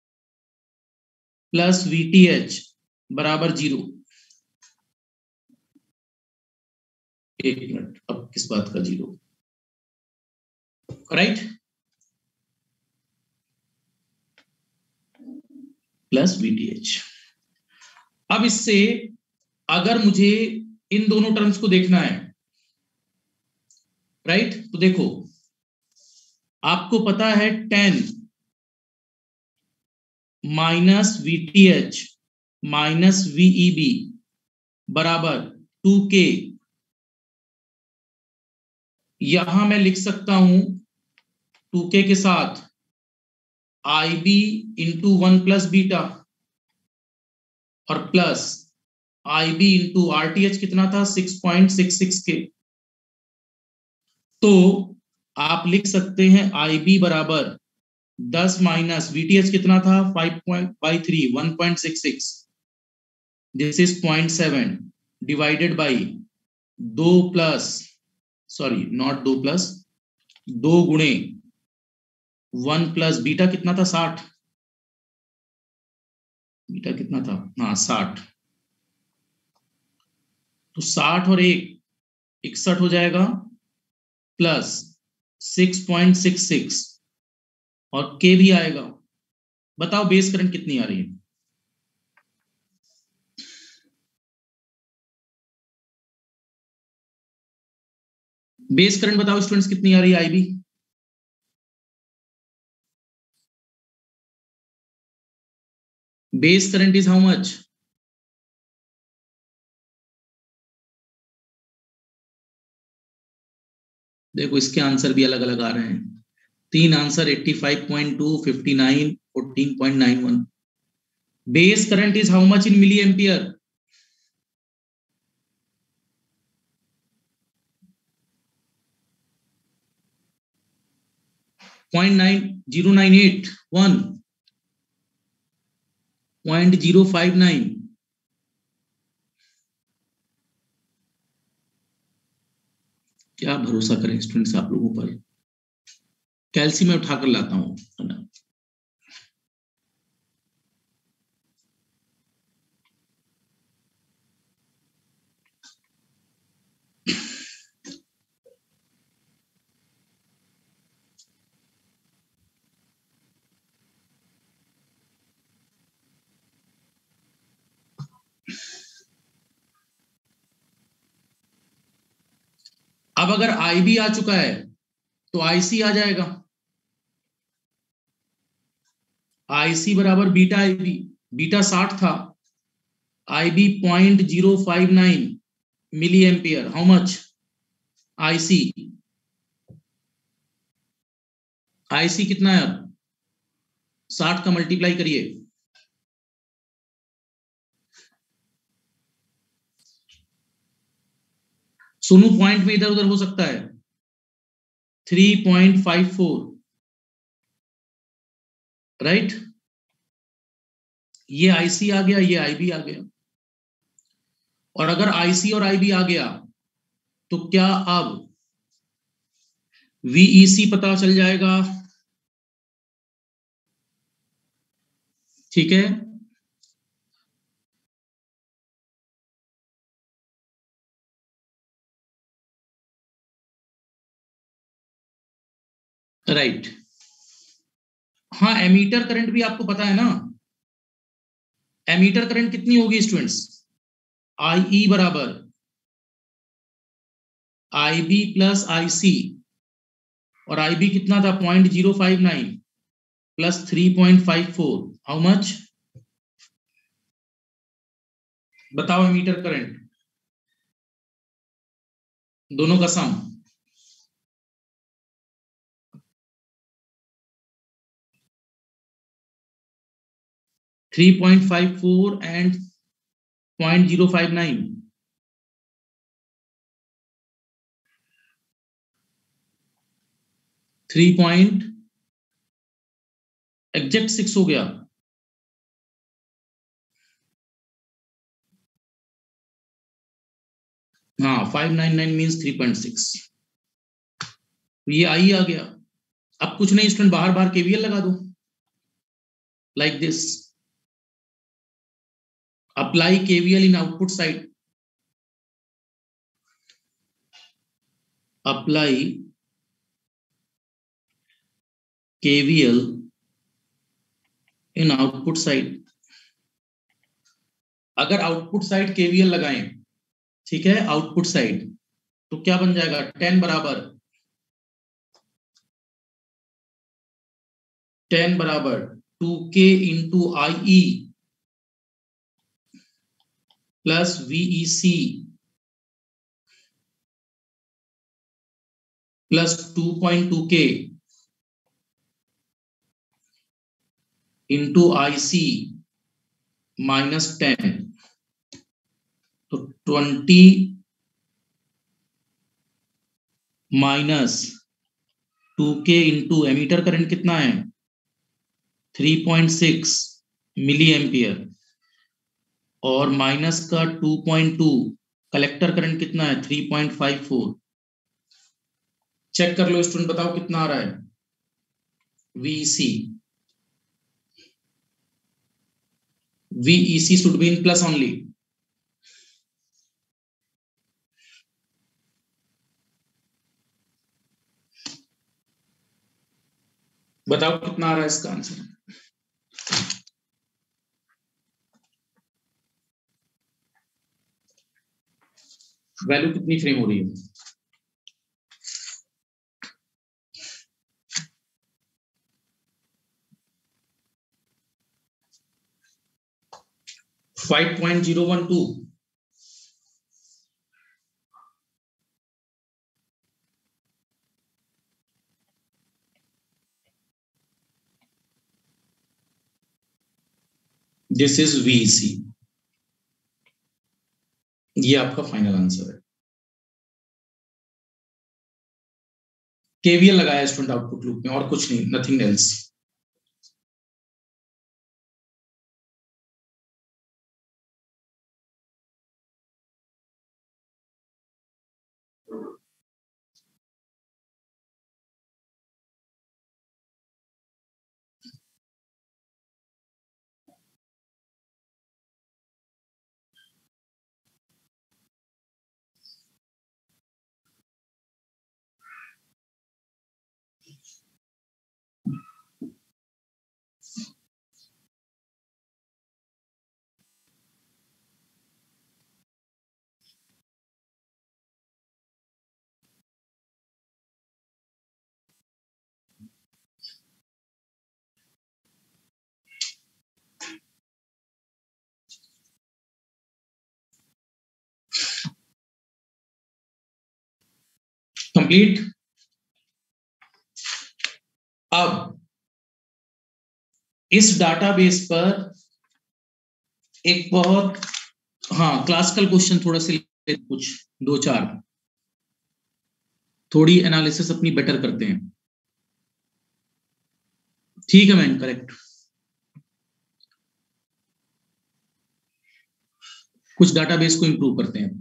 प्लस VTH बराबर 0। एक मिनट, अब किस बात का 0, राइट? Plus VTH। अब इससे अगर मुझे इन दोनों टर्म्स को देखना है, राइट, तो देखो आपको पता है 10 माइनस VTH माइनस VEB बराबर 2K। यहां मैं लिख सकता हूं 2K के साथ IB इंटू 1 प्लस बीटा और प्लस IB इंटू RTH कितना था 6.66 के। तो आप लिख सकते हैं IB बराबर 10 माइनस VTH कितना था 5.53 1.66, this is 0.7 divided by 2 plus, sorry not 2 plus, 2 गुणे 1 प्लस बीटा कितना था 60, बीटा कितना था, हाँ 60, तो 60 और 1 61 हो जाएगा प्लस 6.66 और के भी आएगा। बताओ बेस करंट कितनी आ रही है? बेस करंट बताओ स्टूडेंट्स कितनी आ रही है IB? Base current is how much? देखो इसके आंसर भी अलग अलग आ रहे हैं, 3 answer 85.2, 59, 14.91। Base current is how much in milli ampere? 0.9098 1 0.059। क्या भरोसा करें स्टूडेंट्स आप लोगों पर, कैल्सी में उठाकर लाता हूं, है ना? अब अगर IB आ चुका है तो IC आ जाएगा, IC बराबर बीटा IB, बीटा 60 था, IB 0.059 milli ampere, how much IC? IC कितना है अब? 60 का मल्टीप्लाई करिए, सोनू पॉइंट में इधर उधर हो सकता है, 3.54, राइट? ये आईसी आ गया, ये आईबी आ गया। और अगर आईसी और आईबी आ गया तो क्या अब वीईसी पता चल जाएगा? ठीक है, राइट। हाँ, एमीटर करंट भी आपको पता है ना। एमीटर करंट कितनी होगी स्टूडेंट्स? आई बराबर आईबी प्लस आईसी, और आईबी कितना था? 0.059 प्लस 3.54, हाउ मच? बताओ एमीटर करंट, दोनों का सम। 3.54 एंड 0.059। 3 एग्जैक्ट 6 हो गया। हाँ, 599 मीन्स 3.6। ये आई आ गया। अब कुछ नहीं स्टूडेंट, बाहर बाहर केवीएल लगा दो, like this. Apply KVL in output side. Apply KVL in output side. अगर आउटपुट साइड केवीएल लगाएं, ठीक है, आउटपुट साइड, तो क्या बन जाएगा? 10 बराबर 2K into I plus VEC plus 2.2K into IC minus 10, तो 20 minus 2K into emitter current कितना है? 3.6 मिली एम्पियर, और माइनस का 2.2, कलेक्टर करंट कितना है? 3.54। चेक कर लो स्टूडेंट, बताओ कितना आ रहा है VEC. VEC should be in plus only. बताओ कितना आ रहा है इसका आंसर। वैल्यू कितनी फ्रेम हो रही है? 5.012। This is VEC. ये आपका फाइनल आंसर है। केवीएल लगाया स्टूडेंट आउटपुट लूप में, और कुछ नहीं, नथिंग एल्स। कंप्लीट। अब इस डाटाबेस पर एक बहुत, हाँ, क्लासिकल क्वेश्चन थोड़ा से कुछ 2-4, थोड़ी एनालिसिस अपनी बेटर करते हैं। ठीक है मैन, करेक्ट। कुछ डाटाबेस को इंप्रूव करते हैं।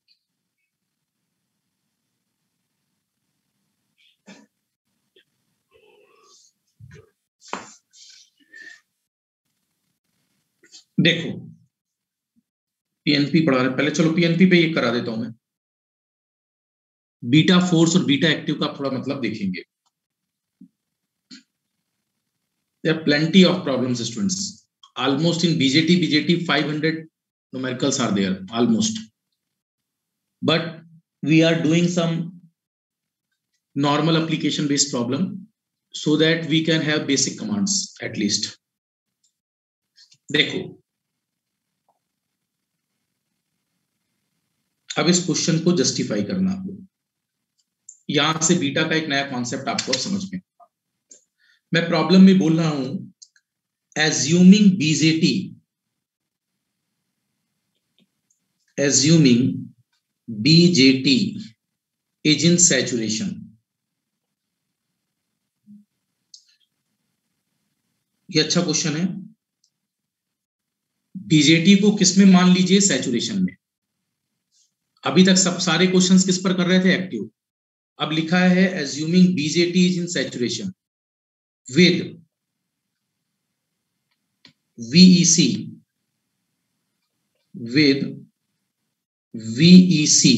देखो पीएनपी पढ़ा रहे, पहले चलो पीएनपी पे ये करा देता हूं मैं। बीटा फोर्स और बीटा एक्टिव का थोड़ा मतलब देखेंगे। There are plenty of problems, students. Almost in BJT 500 numericals are there, almost. But we are doing some normal application based problem so that we can have basic commands at least. देखो अब इस क्वेश्चन को जस्टिफाई करना आपको, यहां से बीटा का एक नया कॉन्सेप्ट आपको समझ में। मैं प्रॉब्लम में बोल रहा हूं assuming BJT is in saturation। ये अच्छा क्वेश्चन है। बीजेटी को किस में मान लीजिए? सैचुरेशन में। अभी तक सब सारे क्वेश्चंस किस पर कर रहे थे? एक्टिव। अब लिखा है assuming BJT is in saturation with VEC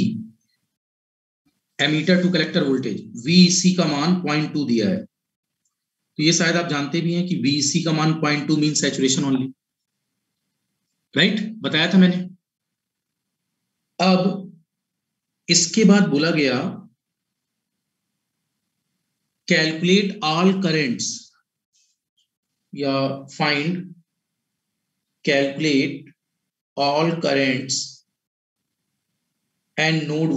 emitter to collector voltage. VEC का मान 0.2 दिया है, तो ये शायद आप जानते भी हैं कि VEC का मान 0.2 मीन सैचुरेशन ओनली, राइट? बताया था मैंने। अब इसके बाद बोला गया कैलकुलेट ऑल करेंट्स या find calculate all currents and node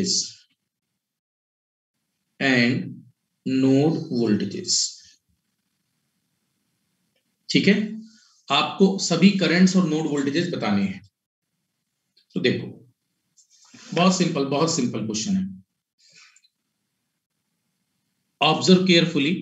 voltages ठीक है, आपको सभी करंट्स और नोड वोल्टेजेस बताने हैं। तो देखो बहुत सिंपल क्वेश्चन है। Observe carefully.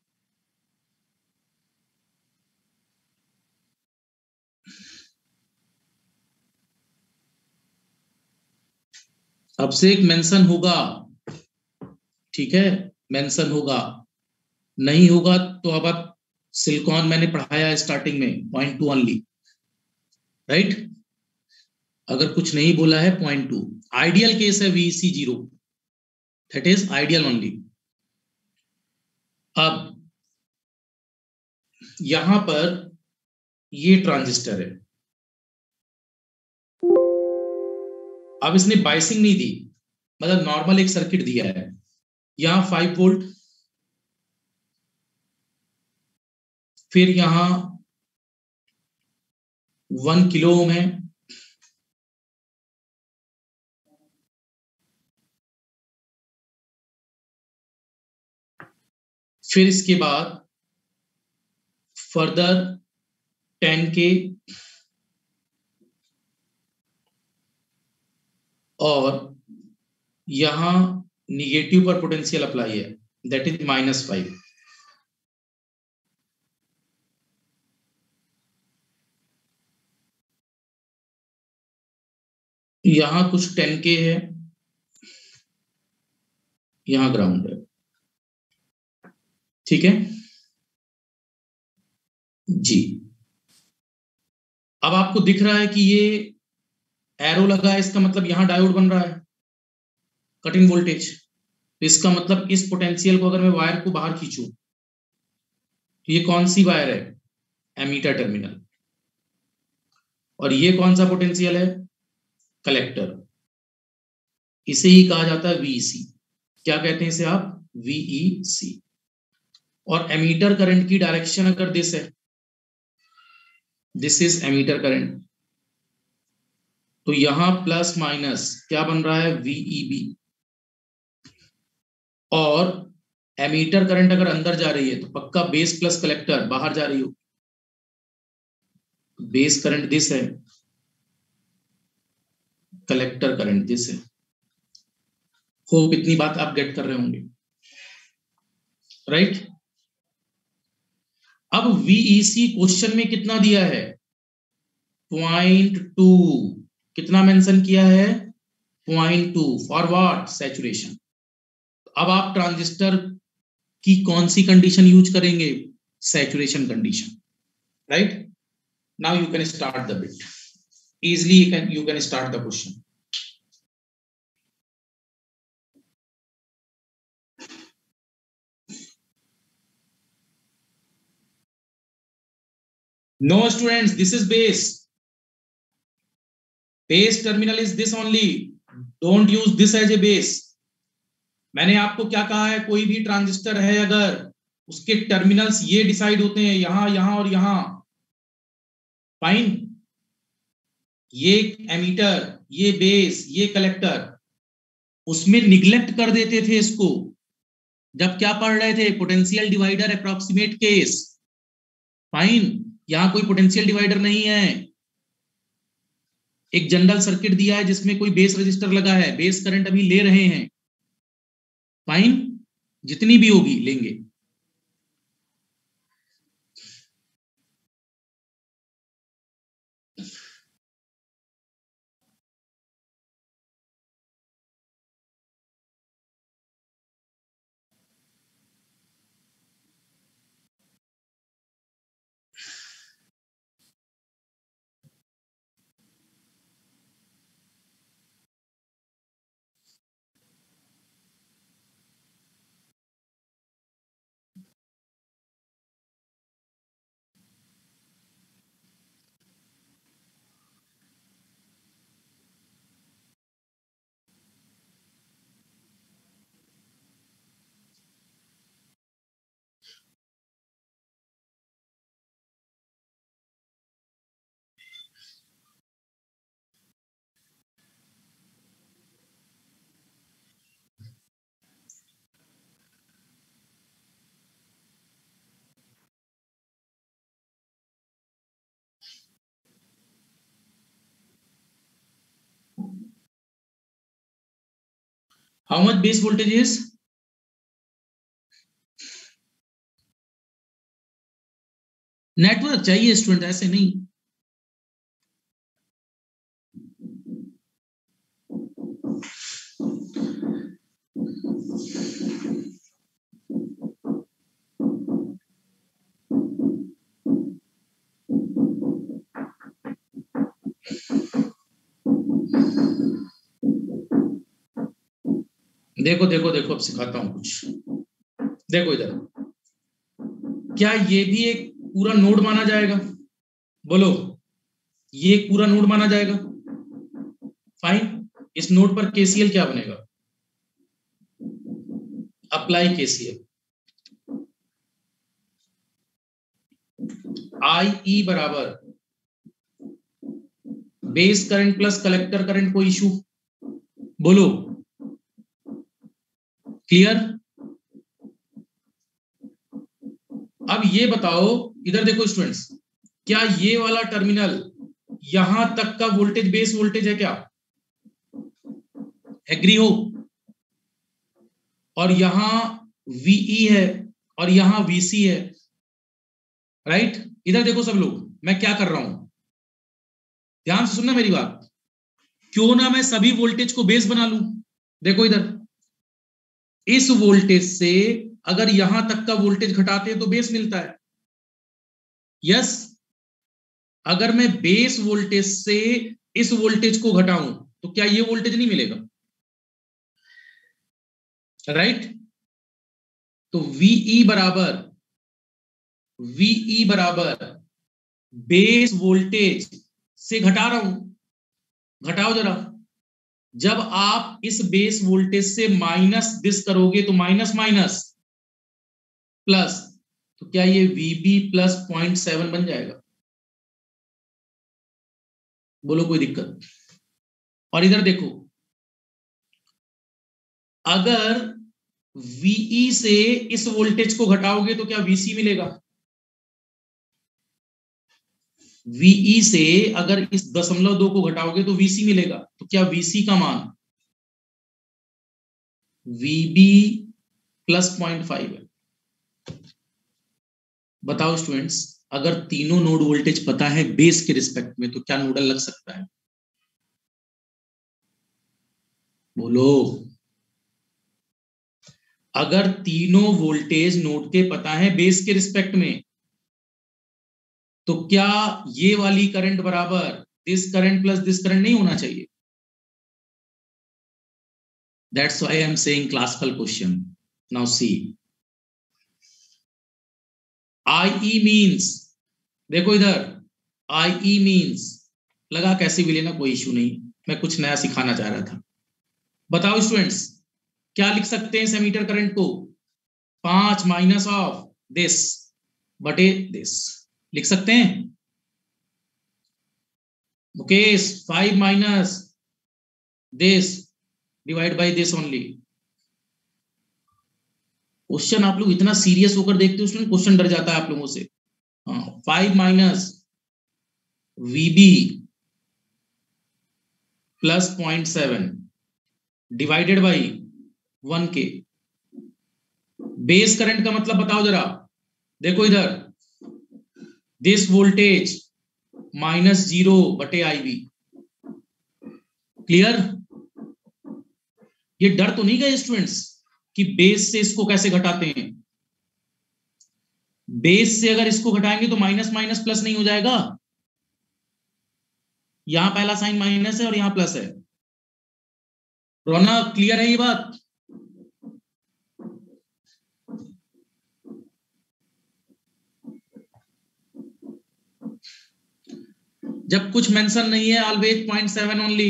अब से एक मेंशन होगा, ठीक है, मेंशन होगा, नहीं होगा तो अब आप सिलिकॉन मैंने पढ़ाया स्टार्टिंग में 0.2 ओनली, राइट? अगर कुछ नहीं बोला है 0.2। आइडियल केस है VEC 0, that is ideal only. अब यहां पर ये ट्रांजिस्टर है, अब इसने बाइसिंग नहीं दी, मतलब नॉर्मल एक सर्किट दिया है। यहां 5 वोल्ट, फिर यहां 1 किलो ओम है, फिर इसके बाद फर्दर 10K और यहां निगेटिव पर पोटेंशियल अप्लाई है, दैट इज -5। यहां कुछ 10K है, यहां ग्राउंड है, ठीक है जी। अब आपको दिख रहा है कि ये एरो लगा है, इसका मतलब यहां डायोड बन रहा है, कटिंग वोल्टेज। तो इसका मतलब इस पोटेंशियल को अगर मैं वायर को बाहर खींचूं तो ये कौन सी वायर है? Emitter terminal. और ये कौन सा पोटेंशियल है? कलेक्टर। इसे ही कहा जाता है VEC। क्या कहते हैं इसे आप? VEC। और एमीटर करंट की डायरेक्शन अगर दिस है, दिस इज एमीटर करंट, तो यहां प्लस माइनस क्या बन रहा है? VEB। और एमीटर करंट अगर अंदर जा रही है तो पक्का बेस प्लस कलेक्टर बाहर जा रही हो, बेस करंट दिस है, कलेक्टर करंट दिस है। होप इतनी बात आप गेट कर रहे होंगे, राइट? अब VEC क्वेश्चन में कितना दिया है? 0.2। कितना मेंशन किया है? 0.2 फॉर व्हाट? सैचुरेशन। अब आप ट्रांजिस्टर की कौन सी कंडीशन यूज करेंगे? Saturation condition, right? Now you can start the bit easily. You can start the question. No students, this is base. Base terminal is this only. Don't use this as a base. मैंने आपको क्या कहा है? कोई भी ट्रांजिस्टर है अगर उसके टर्मिनल्स ये डिसाइड होते हैं यहां, यहां और यहां, फाइन। ये एमीटर, ये बेस, ये कलेक्टर, उसमें निग्लेक्ट कर देते थे इसको जब क्या पढ़ रहे थे? Potential divider approximate case, fine. यहां कोई पोटेंशियल डिवाइडर नहीं है, एक जनरल सर्किट दिया है जिसमें कोई बेस रजिस्टर लगा है, बेस करंट अभी ले रहे हैं, फाइन। जितनी भी होगी लेंगे। How much base voltage is? Network चाहिए स्टूडेंट, ऐसे नहीं। देखो देखो देखो, अब सिखाता हूं कुछ। देखो इधर, क्या ये भी एक पूरा नोड माना जाएगा? बोलो, ये एक पूरा नोड माना जाएगा? फाइन। इस नोड पर केसीएल क्या बनेगा? Apply KCL. आई ई बराबर base current plus collector current, कोई इशू? बोलो, क्लियर? अब ये बताओ, इधर देखो स्टूडेंट्स, क्या ये वाला टर्मिनल यहां तक का वोल्टेज बेस वोल्टेज है क्या? एग्री हो? और यहां वीई है और यहां वीसी है, राइट? इधर देखो सब लोग, मैं क्या कर रहा हूं, ध्यान से सुनना मेरी बात। क्यों ना मैं सभी वोल्टेज को बेस बना लूं। देखो इधर, इस वोल्टेज से अगर यहां तक का वोल्टेज घटाते हैं तो बेस मिलता है, यस। अगर मैं बेस वोल्टेज से इस वोल्टेज को घटाऊं तो क्या ये वोल्टेज नहीं मिलेगा? राइट? तो वीई बराबर बेस वोल्टेज से घटा रहा हूं, घटाओ जरा। जब आप इस बेस वोल्टेज से माइनस दिस करोगे तो माइनस माइनस प्लस, तो क्या ये VB प्लस 0.7 बन जाएगा? बोलो, कोई दिक्कत? और इधर देखो, अगर VE से इस वोल्टेज को घटाओगे तो क्या VC मिलेगा? VE से अगर इस 0.2 को घटाओगे तो VC मिलेगा, तो क्या VC का मान VB प्लस 0.5 है? बताओ स्टूडेंट्स, अगर तीनों नोड वोल्टेज पता है बेस के रिस्पेक्ट में तो क्या नोडल लग सकता है? बोलो। अगर तीनों वोल्टेज नोड के पता है बेस के रिस्पेक्ट में, तो क्या ये वाली करंट बराबर this current plus this current नहीं होना चाहिए? That's why I'm saying classical question. Now see, IE means, देखो इधर, IE means लगा कैसे भी लेना, कोई इश्यू नहीं, मैं कुछ नया सिखाना चाह रहा था। बताओ स्टूडेंट्स, क्या लिख सकते हैं इस एमीटर करंट को? 5 माइनस ऑफ दिस बटे दिस लिख सकते हैं। Mukesh 5 minus this divide by this only. Question आप लोग इतना सीरियस होकर देखते हो, उसमें क्वेश्चन डर जाता है आप लोगों से। 5 minus VB plus 0.7 divided by 1K। Base current का मतलब बताओ जरा। देखो इधर, दिस वोल्टेज माइनस 0 बटे IB। क्लियर? ये डर तो नहीं गए स्टूडेंट्स कि बेस से इसको कैसे घटाते हैं? बेस से अगर इसको घटाएंगे तो माइनस माइनस प्लस नहीं हो जाएगा? यहां पहला साइन माइनस है और यहां प्लस है। रौनक, क्लियर है ये बात? जब कुछ मेंशन नहीं है, ऑलवेज 0.7 ओनली।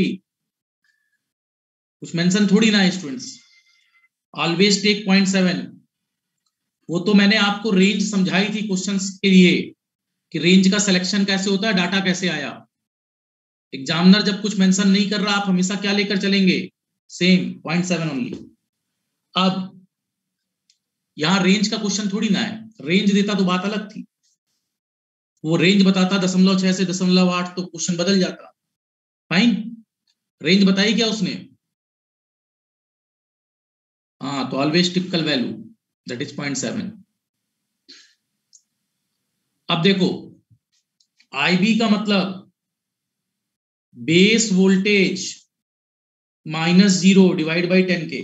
कुछ मेंशन थोड़ी ना है स्टूडेंट्स, ऑलवेज टेक 0.7। वो तो मैंने आपको रेंज समझाई थी क्वेश्चंस के लिए कि रेंज का सिलेक्शन कैसे होता है, डाटा कैसे आया। एग्जामिनर जब कुछ मेंशन नहीं कर रहा, आप हमेशा क्या लेकर चलेंगे? Same 0.7 only. अब यहां रेंज का क्वेश्चन थोड़ी ना है, रेंज देता तो बात अलग थी। वो रेंज बताता 0.6 से 0.8 तो क्वेश्चन बदल जाता। फाइन, रेंज बताई क्या उसने? हाँ, तो always typical value that is 0.7। अब देखो, IB का मतलब base voltage minus 0 divide by 10K।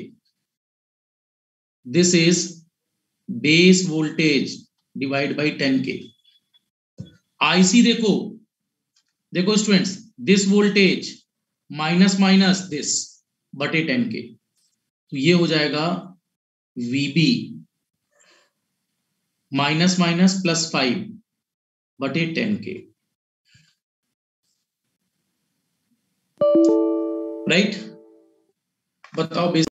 This is base voltage divide by 10K। IC देखो, देखो students, this voltage minus minus this बटे 10K, तो ये हो जाएगा VB माइनस माइनस प्लस 5 बटे 10K। राइट? बताओ बेस